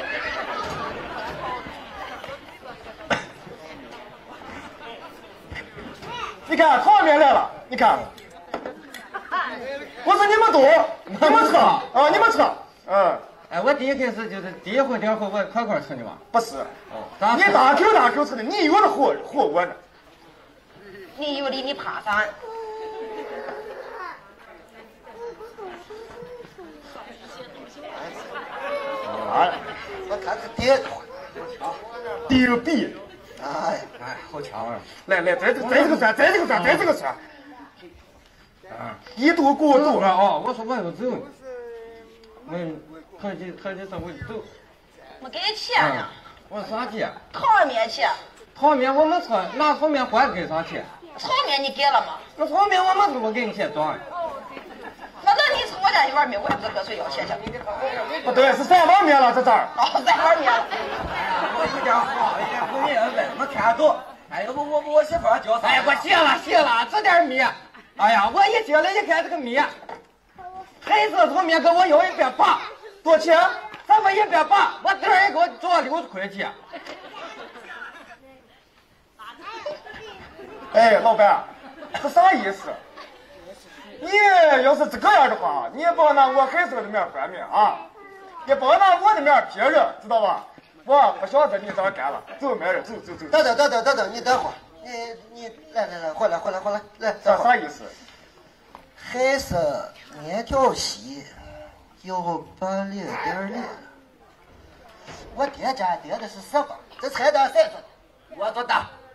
你看汤面来了，你看。我说你们吃，你们吃， 哎，我第一开始就是第一回、第二回我块吃的嘛。 不是，你大口吃的，你有的唬我呢。 你有理，你怕啥？ 我看是爹爹逼。 哎， 好强啊！ 来，再这个蒜。一度过度啊！我说我要走呢。他就说我走。 没给钱呢。 我啥钱？ 汤面钱。 汤面我没吃，拿炒面换给啥钱？ 炒面你给了吗？ 那炒面我没吃，我给你钱装。 那你吃我家一碗面，我也不知道搁谁要钱去。 不对，是3碗面了，这儿。 3碗面了。 我有点慌，有点不明白，没看懂。哎呀，我媳妇叫啥？哎呀，我谢了，这点面。哎呀，我一进来一看这个面，黑色炒面跟我要180， 多少钱？ 咱们180，我这儿也给我找60块钱。 哎，老板，这啥意思？你要是这个样的话，你也不拿我黑色的面换面啊，也不拿我的面别人，知道吧？我不想在你这儿干了，走，买人，走。 等，你等会儿，你来，回来，来， 这啥意思？ 黑色面条细，有半粒点粒。我爹家叠的是10包，这菜单谁做的？我做的。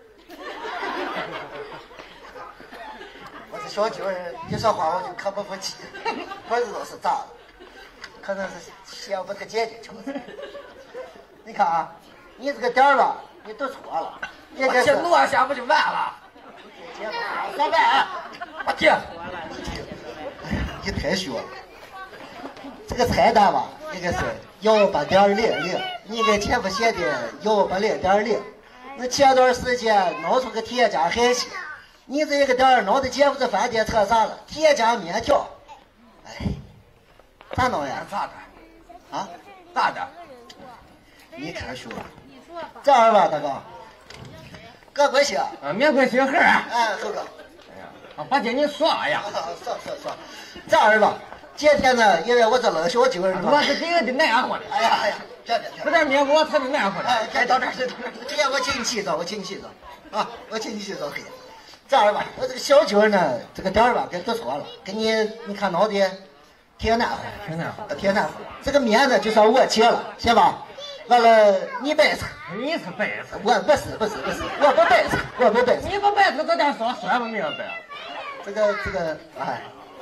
我是小舅儿，一说话我就可不服气，我都是炸了，可能是嫌不得姐姐瞧。你看啊，你这个点儿吧，你读错了， 我这落下不就完了？ 老板， 我接。 你太学了。这个菜单吧，应该是18000，你给前夫写的180.0。那前段时间弄出个铁家海鲜，你这个点儿弄得前夫这饭店成啥了？铁家面条。哎，咋弄呀？ 咋的？ 啊？ 咋的？ 你看书。这样吧，大哥。各关系。 免贵星盒。 哎，哥哥。 哎呀，把姐你说呀。 说。这样吧。今天呢，因为我这冷小酒儿嘛， 我是给人的暖和的。 哎呀，别， 这点面我才能暖和的。 哎，该到这儿去。今天我请你洗澡啊！我请你洗澡喝。这样吧，我这个小酒呢，这个点儿吧，给不错了，给你看脑袋挺暖和。这个面呢，就算我请了，行吧？完了，你白菜。 你是白菜。 我不是，我不白菜， 你不白菜，这点说不明白。 这个，哎。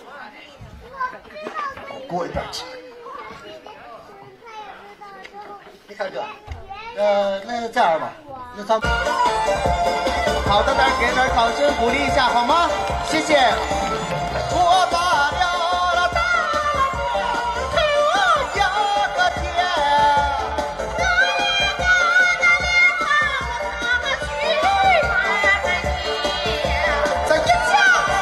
过一边去。你看哥，那这样吧，那咱们好的，大家给点掌声鼓励一下好吗？谢谢。我把了大头压个天，这一下来，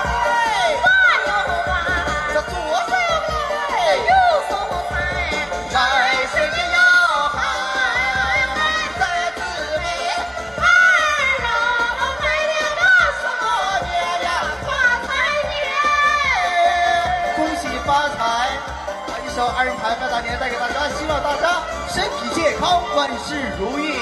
这左手来，右手来，来谁也要喊，在姊妹二老买了个什么年呀？发财年！恭喜发财！一首二人牌拜大年带给大家，希望大家身体健康，万事如意。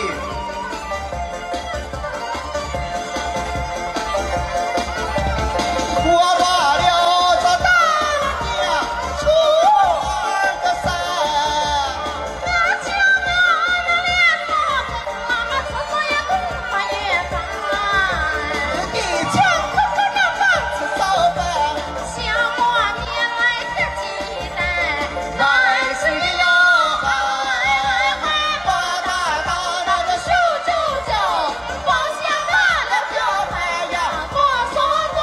我把了这大年初二个三，我请了那脸婆公，那子子也公八月半，一枪可那饭吃烧饭，下过年来的鸡蛋，来谁要喊，我大大那个手肘肘，往下打了脚牌呀，多说多。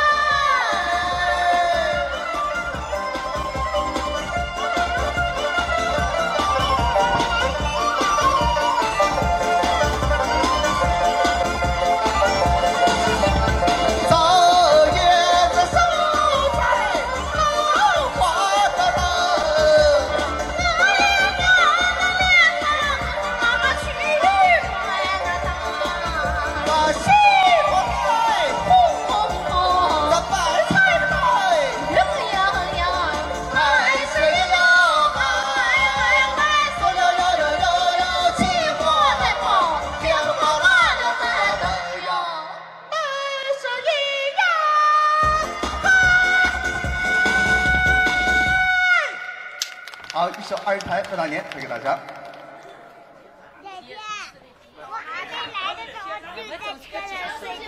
早月子守在桃花的灯，我也拿那脸膛那么去关那灯，那西瓜菜红红红，那白菜菜绿洋洋，来谁要喊，说哟起火来跑，听好了了再等哟，来谁要好，一首二人牌拜大年带给大家。 姐姐，我还没来得及，我自己在车上睡觉。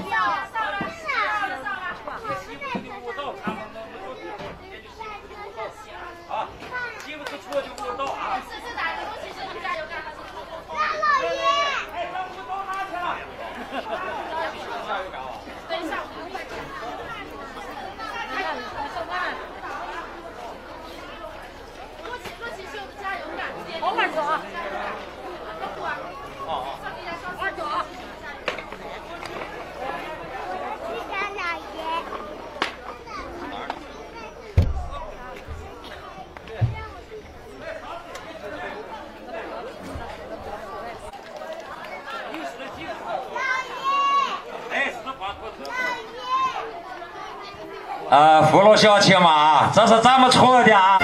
啊，媳妇是出去舞蹈啊。 是哪个东西是你加油干还是？大老爷。 哎，让舞蹈拿去了。 等一下，我们快点。多起袖子，加油干！往哪走啊？往左。 父老乡亲们啊，这是咱们村的啊。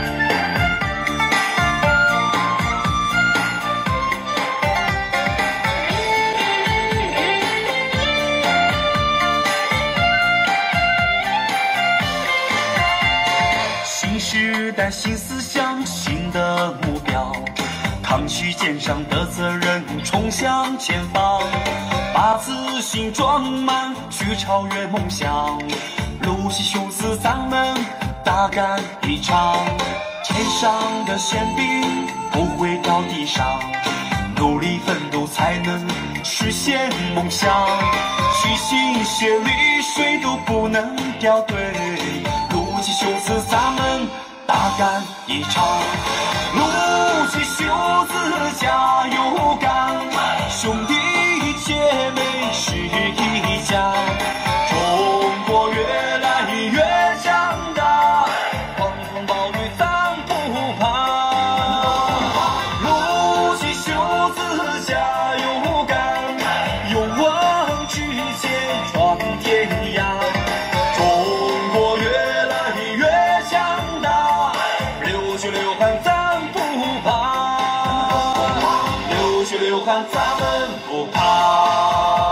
新时代新思想新的目标，扛起肩上的责任冲向前方，把自信装满去超越梦想，撸起袖子咱们大干一场，天上的馅饼不会掉地上， 努力奋斗才能实现梦想。虚心血泪水都不能掉队，撸起袖子咱们大干一场。撸起袖子加油干，兄弟姐妹是一家。中国越来越强大，狂风暴雨咱不怕。撸起袖子加油干，勇往直前闯天涯。中国越来越强大，流血流汗咱不怕，流血流汗咱们不怕。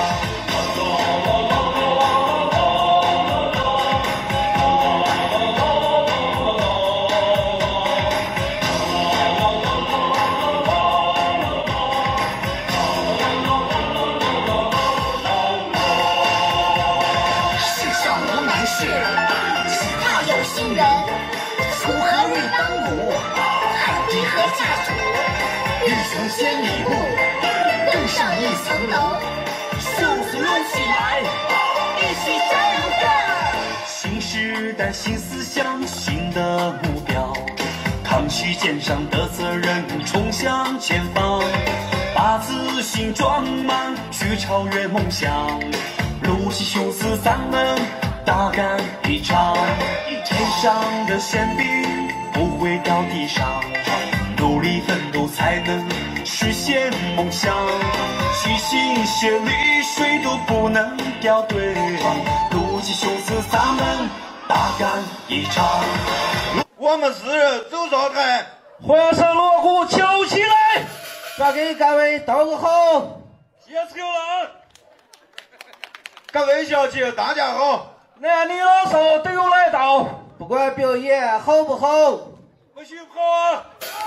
先一步，更上一层楼，袖子撸起来，一起加油干！新时代，新思想，新的目标，扛起肩上的责任，冲向前方，把自信装满，去超越梦想。撸起袖子，咱们大干一场，天上的馅饼不会掉地上，努力奋斗才能实现梦想，虚心血泪水都不能掉队，撸起袖子咱们大干一场。 我们是走上台， 欢声锣鼓敲起来， 再给各位道个好， 谢谢了。 各位小姐大家好， 男女老少都有来到， 不管表演好不好， 不许跑啊！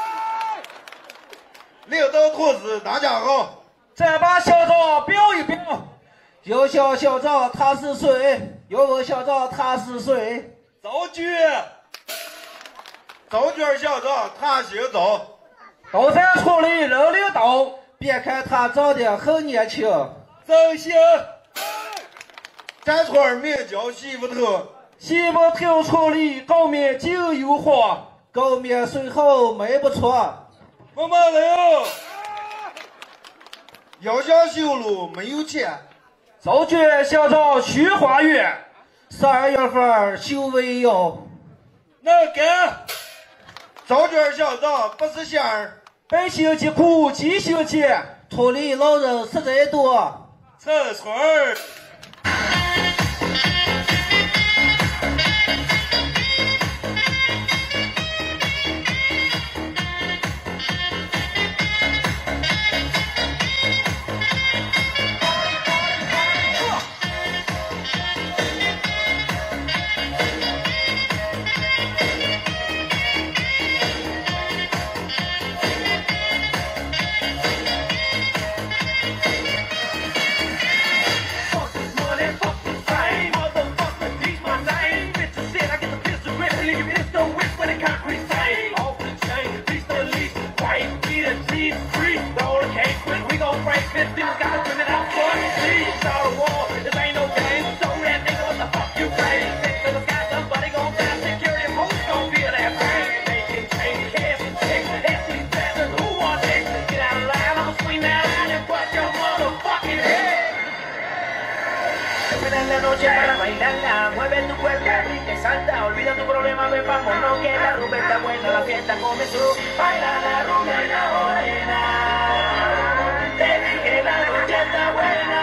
领导同志大家好， 再把校长表一表。 要想校长他是谁？要问校长他是谁？ 赵局， 赵娟校长他姓赵， 高山处里认领导。 别看他长得很年轻， 真行。 咱村名叫西部头， 西部头处里高面景有花， 高面水好卖不错。 我们了， 要想修路没有钱， 赵娟校长去花园 ，12月份修为要。 能干。 赵娟校长不是仙儿， 百姓疾苦济兴节， 村里老人实在多， 陈村儿。 Mueve tu cuerpo, grita y salta, olvida tu problema, ven, vámonos, que la rumba está buena, la fiesta comenzó. Baila la rumba y la morena, te dije la noche está buena.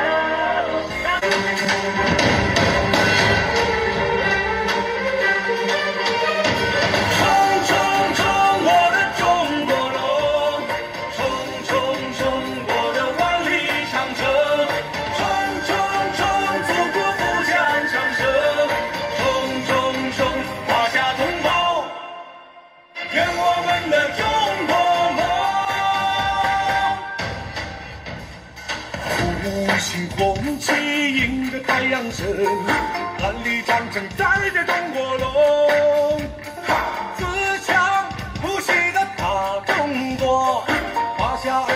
红旗迎着太阳升，万里长城载着中国龙，自强不息的大中国，华夏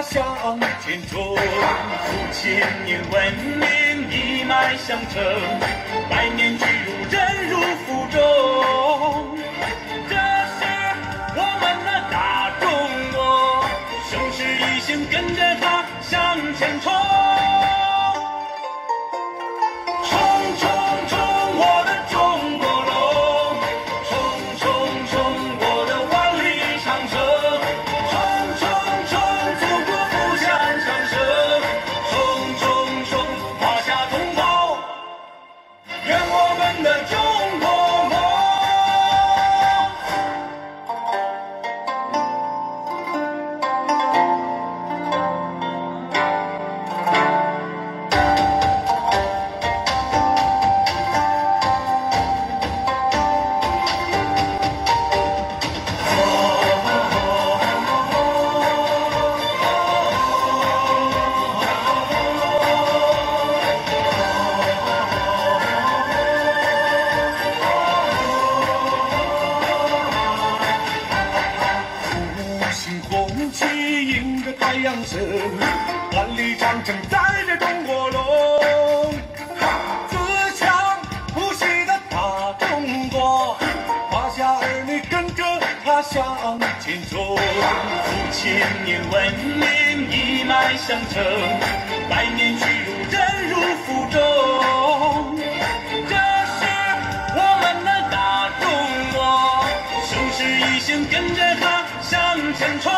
向前冲，数千年文明一脉相承，百年巨儒人如负重。这是我们的大中国，雄狮一行跟着他向前冲。冲冲冲，我的中国龙！冲冲冲，我的万里长城！冲冲冲，祖国不降长生！冲冲冲，华夏同胞，圆我们的中国梦！红旗迎着太阳升，万里长城载着中国龙，自强不息的大中国，华夏儿女跟着他向前冲，数千年文明一脉相承，百年巨儒人如负重。这是我们的大中国，雄狮一行跟着他向前冲。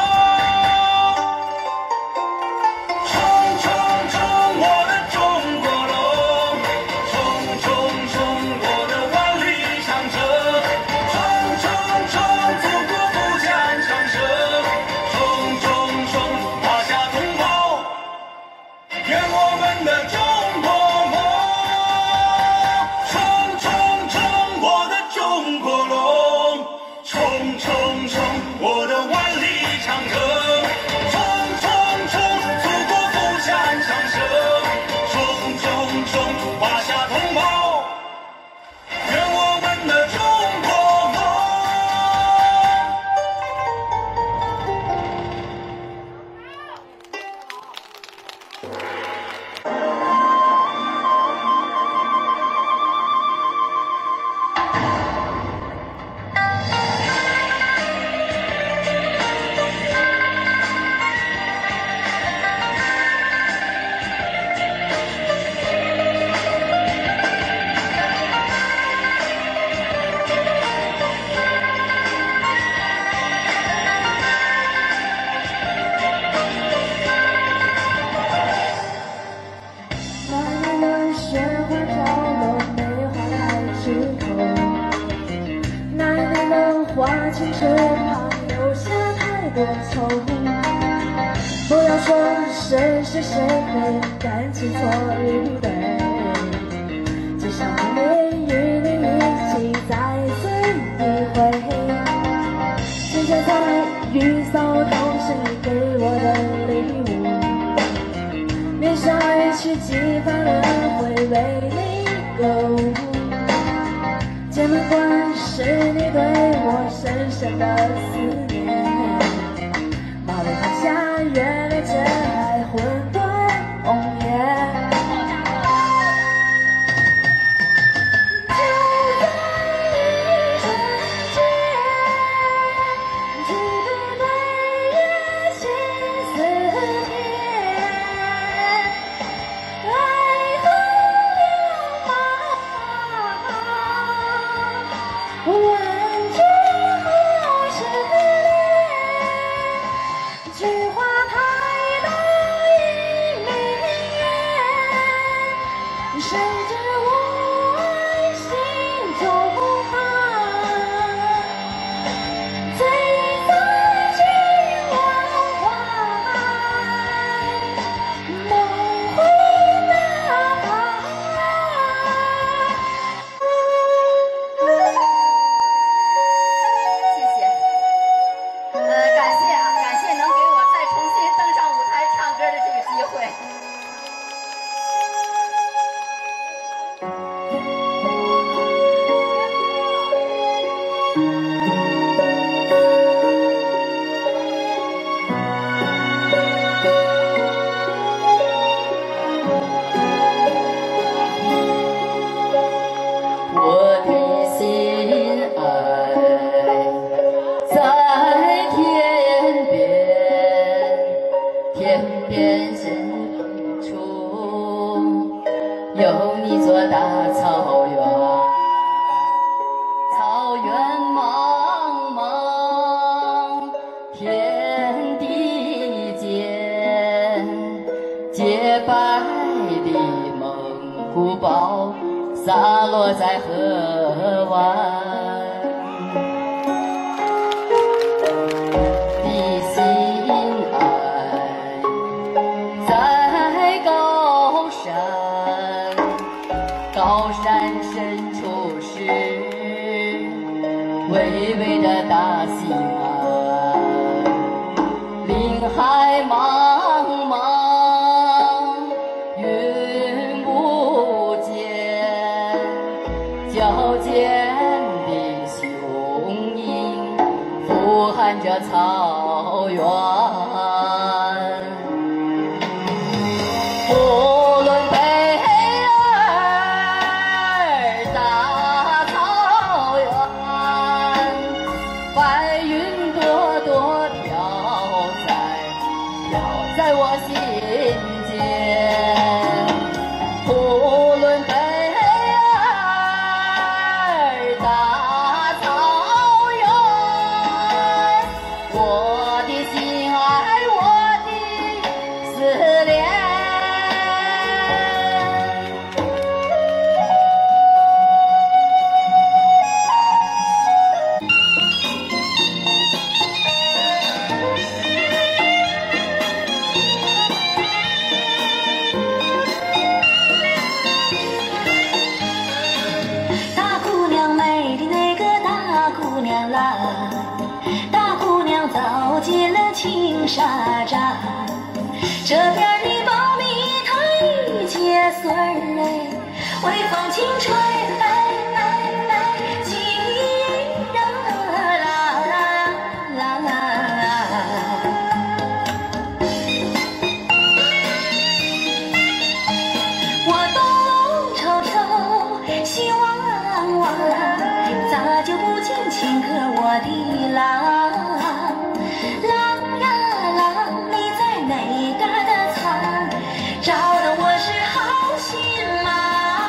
不要说谁是谁非，感情错与对，至少你与你一起再醉一回。今天在雨扫都是你给我的礼物，年少一曲激发了会为你歌舞，键盘关是你对我深深的思念。马路放下，原来真爱混沌红颜。就在一瞬间，几度对月起思念，爱恨流茫，问君何时了？ 大草原，草原茫茫，天地间，洁白的蒙古包洒落在河湾。高山深处是巍巍的大兴安，林海茫茫，云不见，矫健的雄鹰俯瞰着草原。无论北在我心间，无论北尔大草原，我的心爱，我的思念。大姑娘走进了青纱帐，这边的苞米它已结穗儿，微风轻吹，轻我东瞅瞅，西望望，咋就不尽情歌我的郎？郎呀郎，你在哪嘎达藏？找到我是好心忙。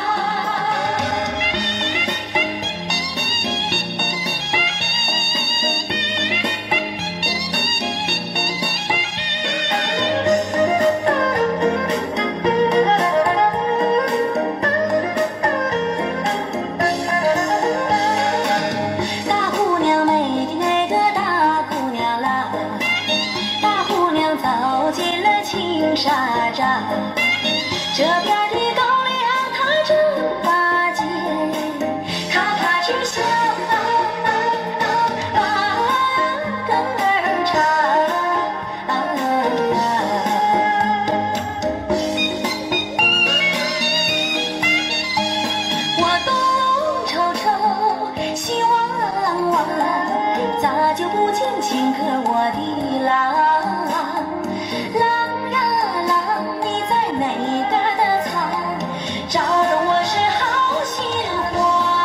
大姑娘美的那个大姑娘啦，大姑娘走进了青纱帐，这边的高粱它正拔尖，咔咔直响，把根儿长。我东瞅瞅，西望望，咋就不尽情歌我的郎？郎呀郎，你在哪嘎达藏？找到我是好心慌。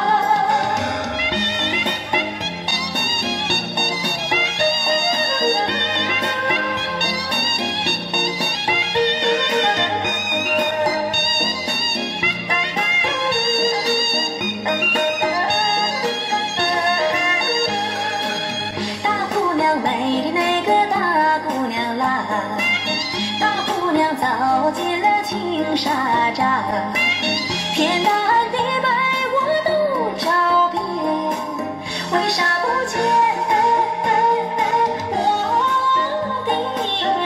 大姑娘美的那个大姑娘啦，大姑娘走进了青纱帐，天南地北我都找遍，为啥不见我的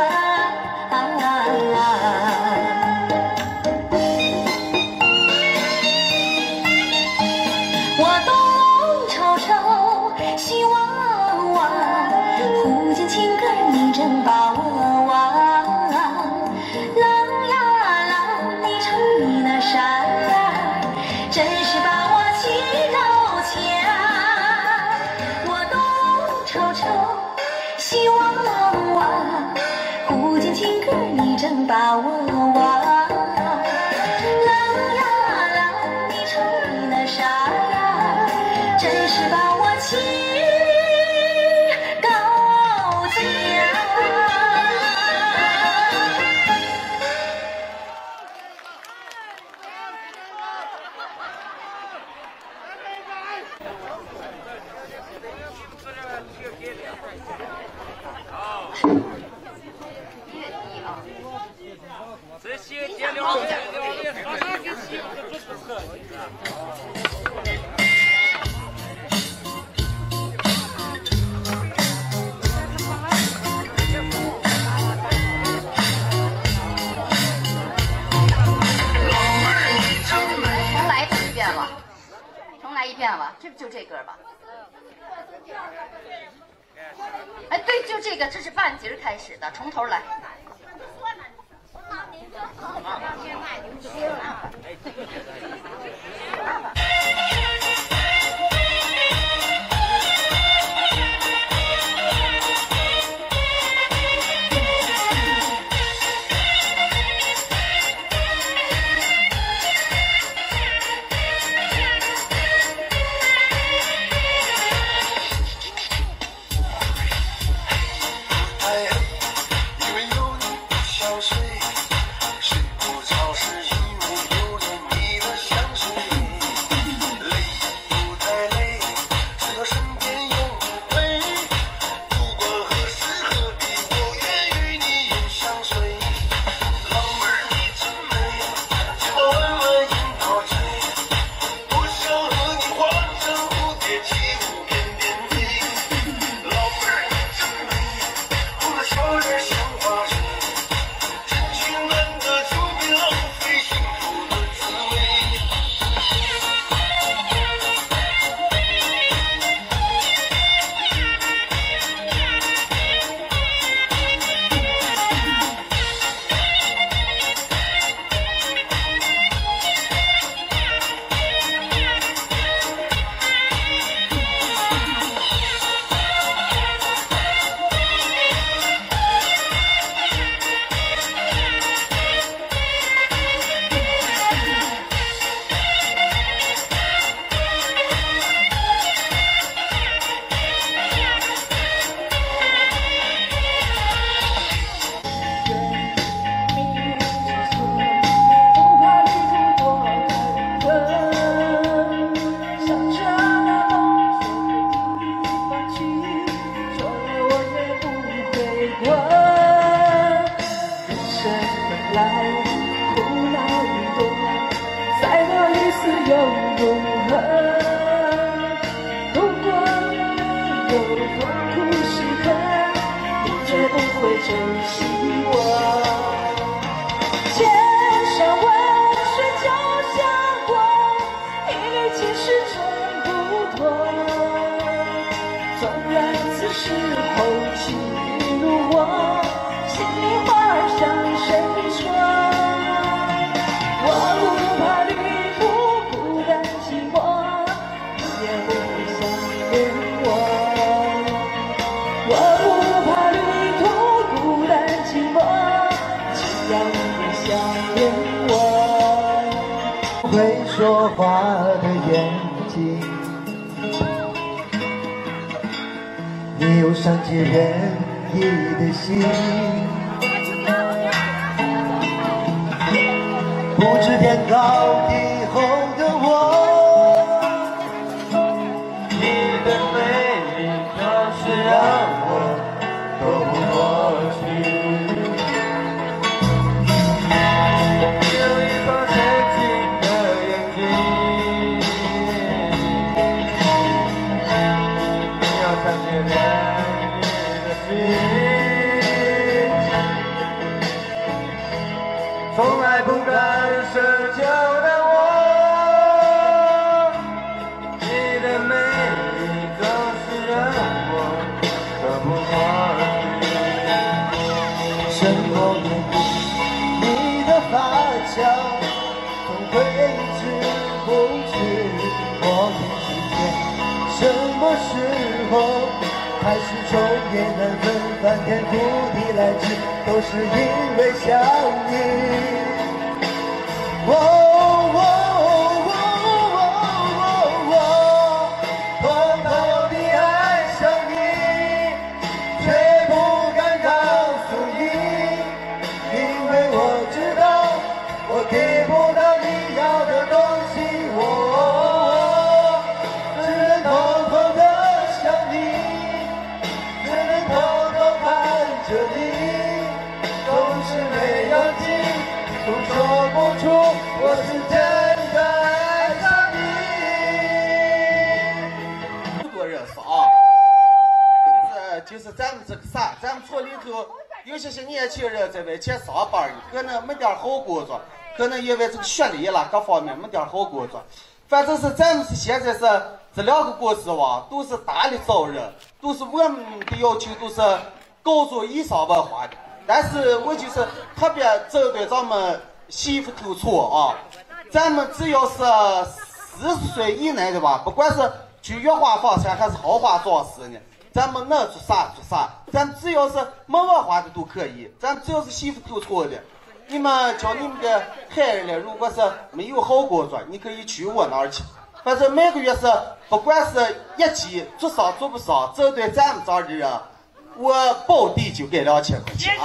郎？我东瞅瞅，西望望，忽见情歌你正把我望。郎呀郎， 这些天聊的，啥啥给媳妇子做不喝。 重来一遍吧，就这歌吧。哎，对，就这个，这是半截开始的，从头来。 说话的眼睛，你有善解人意的心，不知天高地厚的我，你的美丽就是让我躲不过去。有一双深情的眼睛，你有善解人意的心，从来不敢奢求的我，你的美丽总是让我躲不过去。生活面对你的发笑，总会一直不知我们之间什么时候开始从夜难分，翻天覆地来至，都是因为想你。哦哦哦哦哦哦，偷偷地爱上你，却不敢告诉你，因为我知道我给不到你要的东西，我只能偷偷的想你，只能偷偷看着头有些年轻人在外去上班，可能没点好工作，可能因为这个学历啦各方面没点好工作。反正是咱们是现在是这两个公司哇，都是大力招人，都是我们的要求都是高中以上文化的。但是我就是特别针对咱们媳妇头错啊，咱们只要是40岁以内的吧，不管是去月花房产还是豪华装饰呢，咱们能做啥做啥，咱们只要是没文化的都可以，咱们只要是媳妇头错的。你们叫你们的孩儿呢，如果是没有好工作，你可以去我那儿去。反正每个月是不管是业绩做上做不上，针对咱们这儿的人，我保底就给2000块钱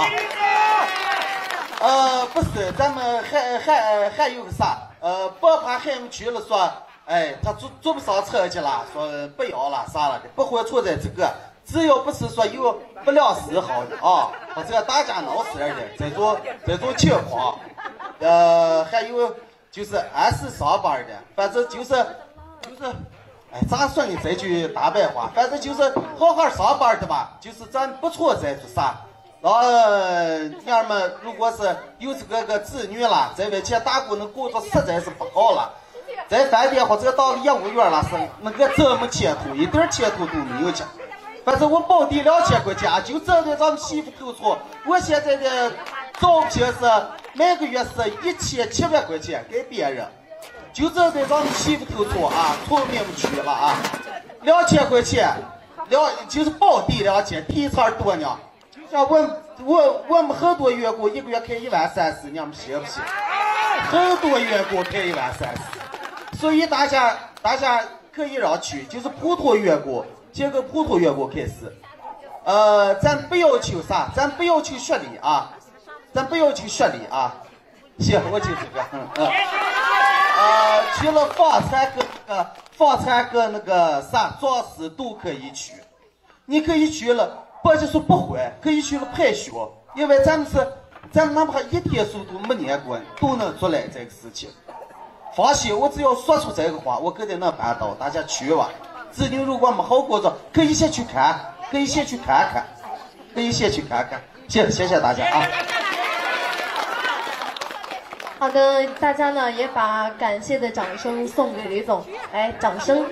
啊。不是，咱们还有个啥？不怕孩子去了说，哎，他做不上成绩了，说不要了啥了的，不会存在这个。只要不是说有不良嗜好的啊，或者打架闹事的这种情况，还有就是按时上班的，反正就是，哎，咋说呢？这句大白话，反正就是好好上班的吧，就是咱不存在做啥。然后娘们如果是有这个子女了，在外去打工的工作实在是不好了，在饭店或者到业务员了，是那个怎么前途，一点前途都没有去。反正我保底2000块钱，就针对咱们媳妇头错。我现在的招聘是每个月是1700块钱给别人，就针对咱们媳妇头错啊，错名不去了啊，2000块钱，就是保底2000，提成多呢。像我们很多员工一个月开13000，你们信不信？很多员工开13000，所以大家可以让去，就是普通员工。先跟普通员工开始，咱不要求啥，咱不要求学历啊，行，我就这个，除了房产跟那个啥装饰都可以去，你可以去了，不是说不会，可以去了培训，因为咱们哪怕一天书都没念过，都能做来这个事情。放心，我只要说出这个话，我肯定能办到，大家去吧。子女如果没好工作，可以先去看看，行，谢谢大家啊。 好的，大家呢也把感谢的掌声送给李总，来，掌声。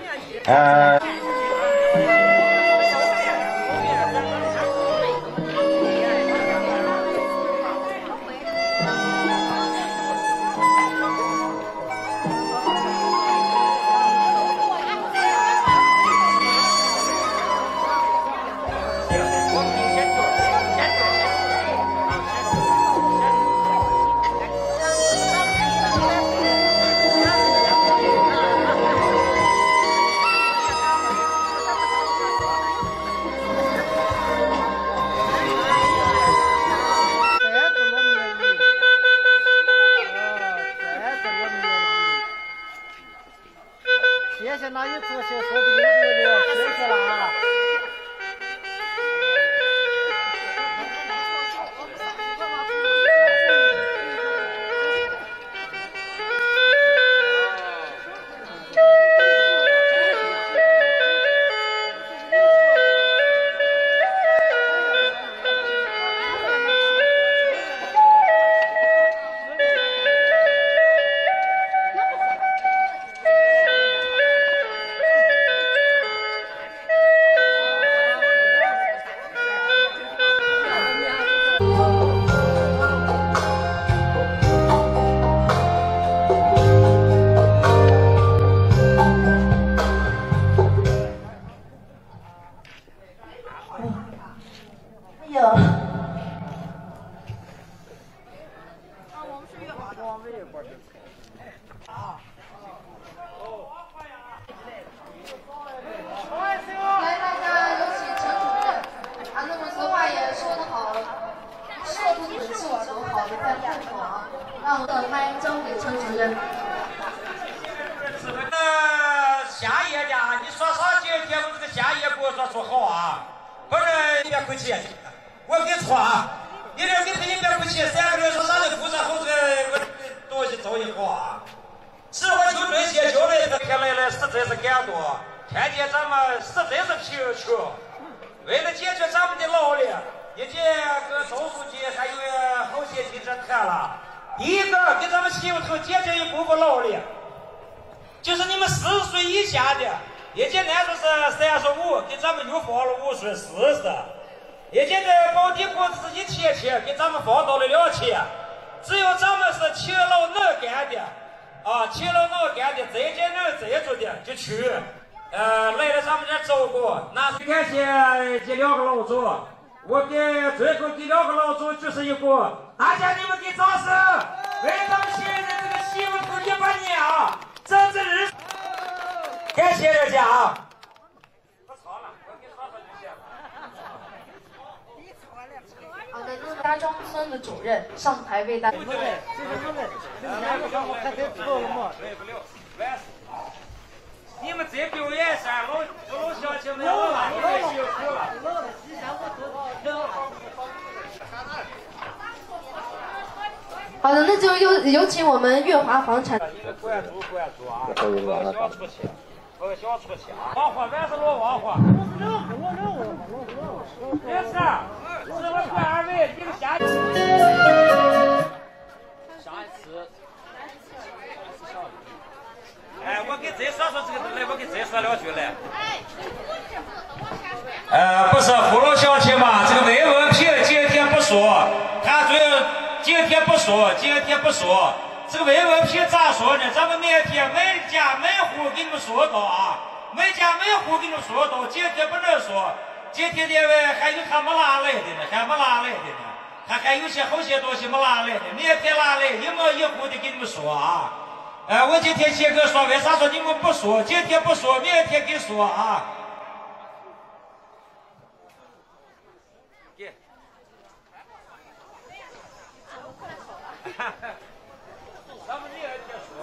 夏夜的，你说啥今天我这个夏夜给我说好啊，不是你别客气，我给你错啊，你别客气，3个人说啥的负责好这个东西走以后啊，实话就这些，就这个看来实在是感动，看见咱们实在是贫穷，为了解决咱们的劳力， 已经跟周书记还有侯协记者谈了。第一个给咱们西屋头减轻一部分劳力，就是你们40岁以下的，也简单说是35，给咱们又放了5岁40，也简单保底工资1700，给咱们放到了2000。只有咱们是勤劳能干的啊，勤劳能干的，再艰难再做的就去来了咱们这照顾。那感谢这2个老总，我最后给2个老总就是一个，大家你们给掌声，为咱们现在这个西屋头100年啊，整整日，感谢大家啊！不吵了，我给说就行。 好的，那家庄村的主任上台为大家。 你们再表演一下，老乡亲们，我把你们辛苦了。 好的，那就有请我们月华房产。 一个关注啊，搞个小出气，王华，俺是老王华。没事，是我关2位，你们下一次。哎，我给再说这个来，我给再说2句来。不是父老乡亲嘛，这个没文凭今天不说，他今天不说，这个没文凭咋说呢？咱们明天每家每户给你们说到啊，每家每户给你们说到，今天不能说，今天另外还有他没拿来的呢，还有些后些东西没拿来的，明天拿来一模一户的给你们说啊。我今天先跟说，为啥说你们不说？今天不说，明天给说啊。给。咱们明天说，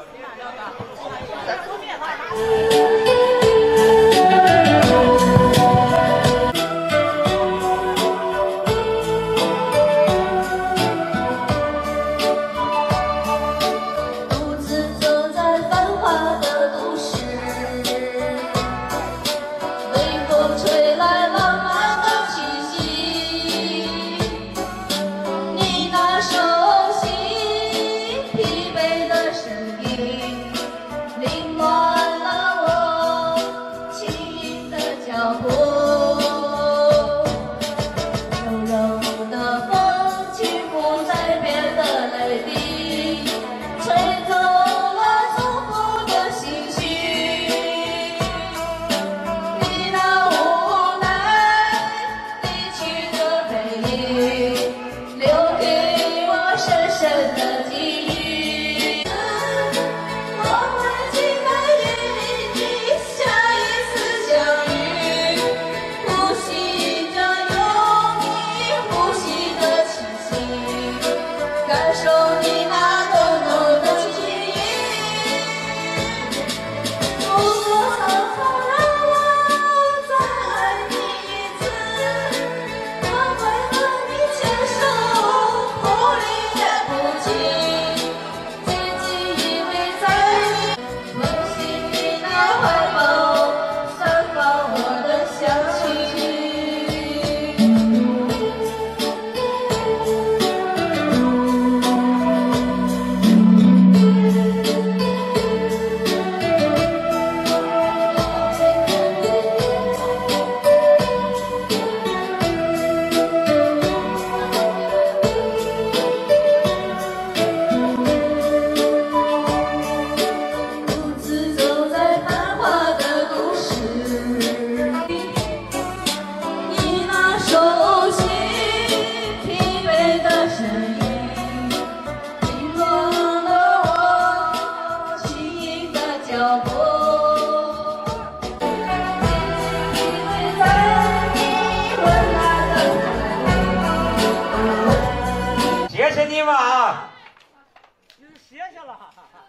谢谢你们啊！ 谢谢了。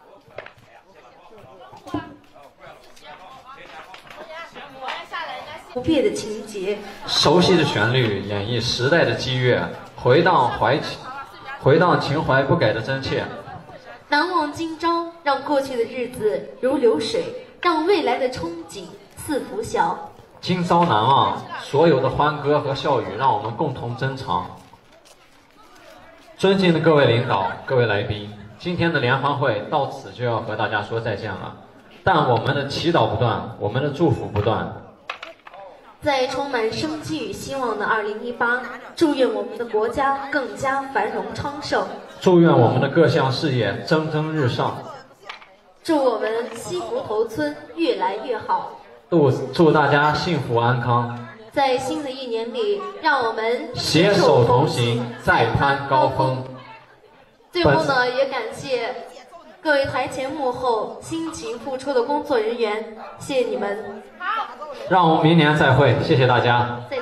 不变的情节， 熟悉的旋律演绎时代的激越，回荡情怀不改的真切。 难忘今朝，让过去的日子如流水，让未来的憧憬似拂晓。 今朝难忘，所有的欢歌和笑语，让我们共同珍藏。尊敬的各位领导、各位来宾，今天的联欢会到此就要和大家说再见了。但我们的祈祷不断，我们的祝福不断。 在充满生机与希望的2018，祝愿我们的国家更加繁荣昌盛， 祝愿我们的各项事业蒸蒸日上， 祝我们西湖头村越来越好， 祝大家幸福安康。 在新的一年里，让我们携手同行，再攀高峰。 最后呢，也感谢各位台前幕后辛勤付出的工作人员，谢谢你们。 让我们明年再会，谢谢大家。 再见。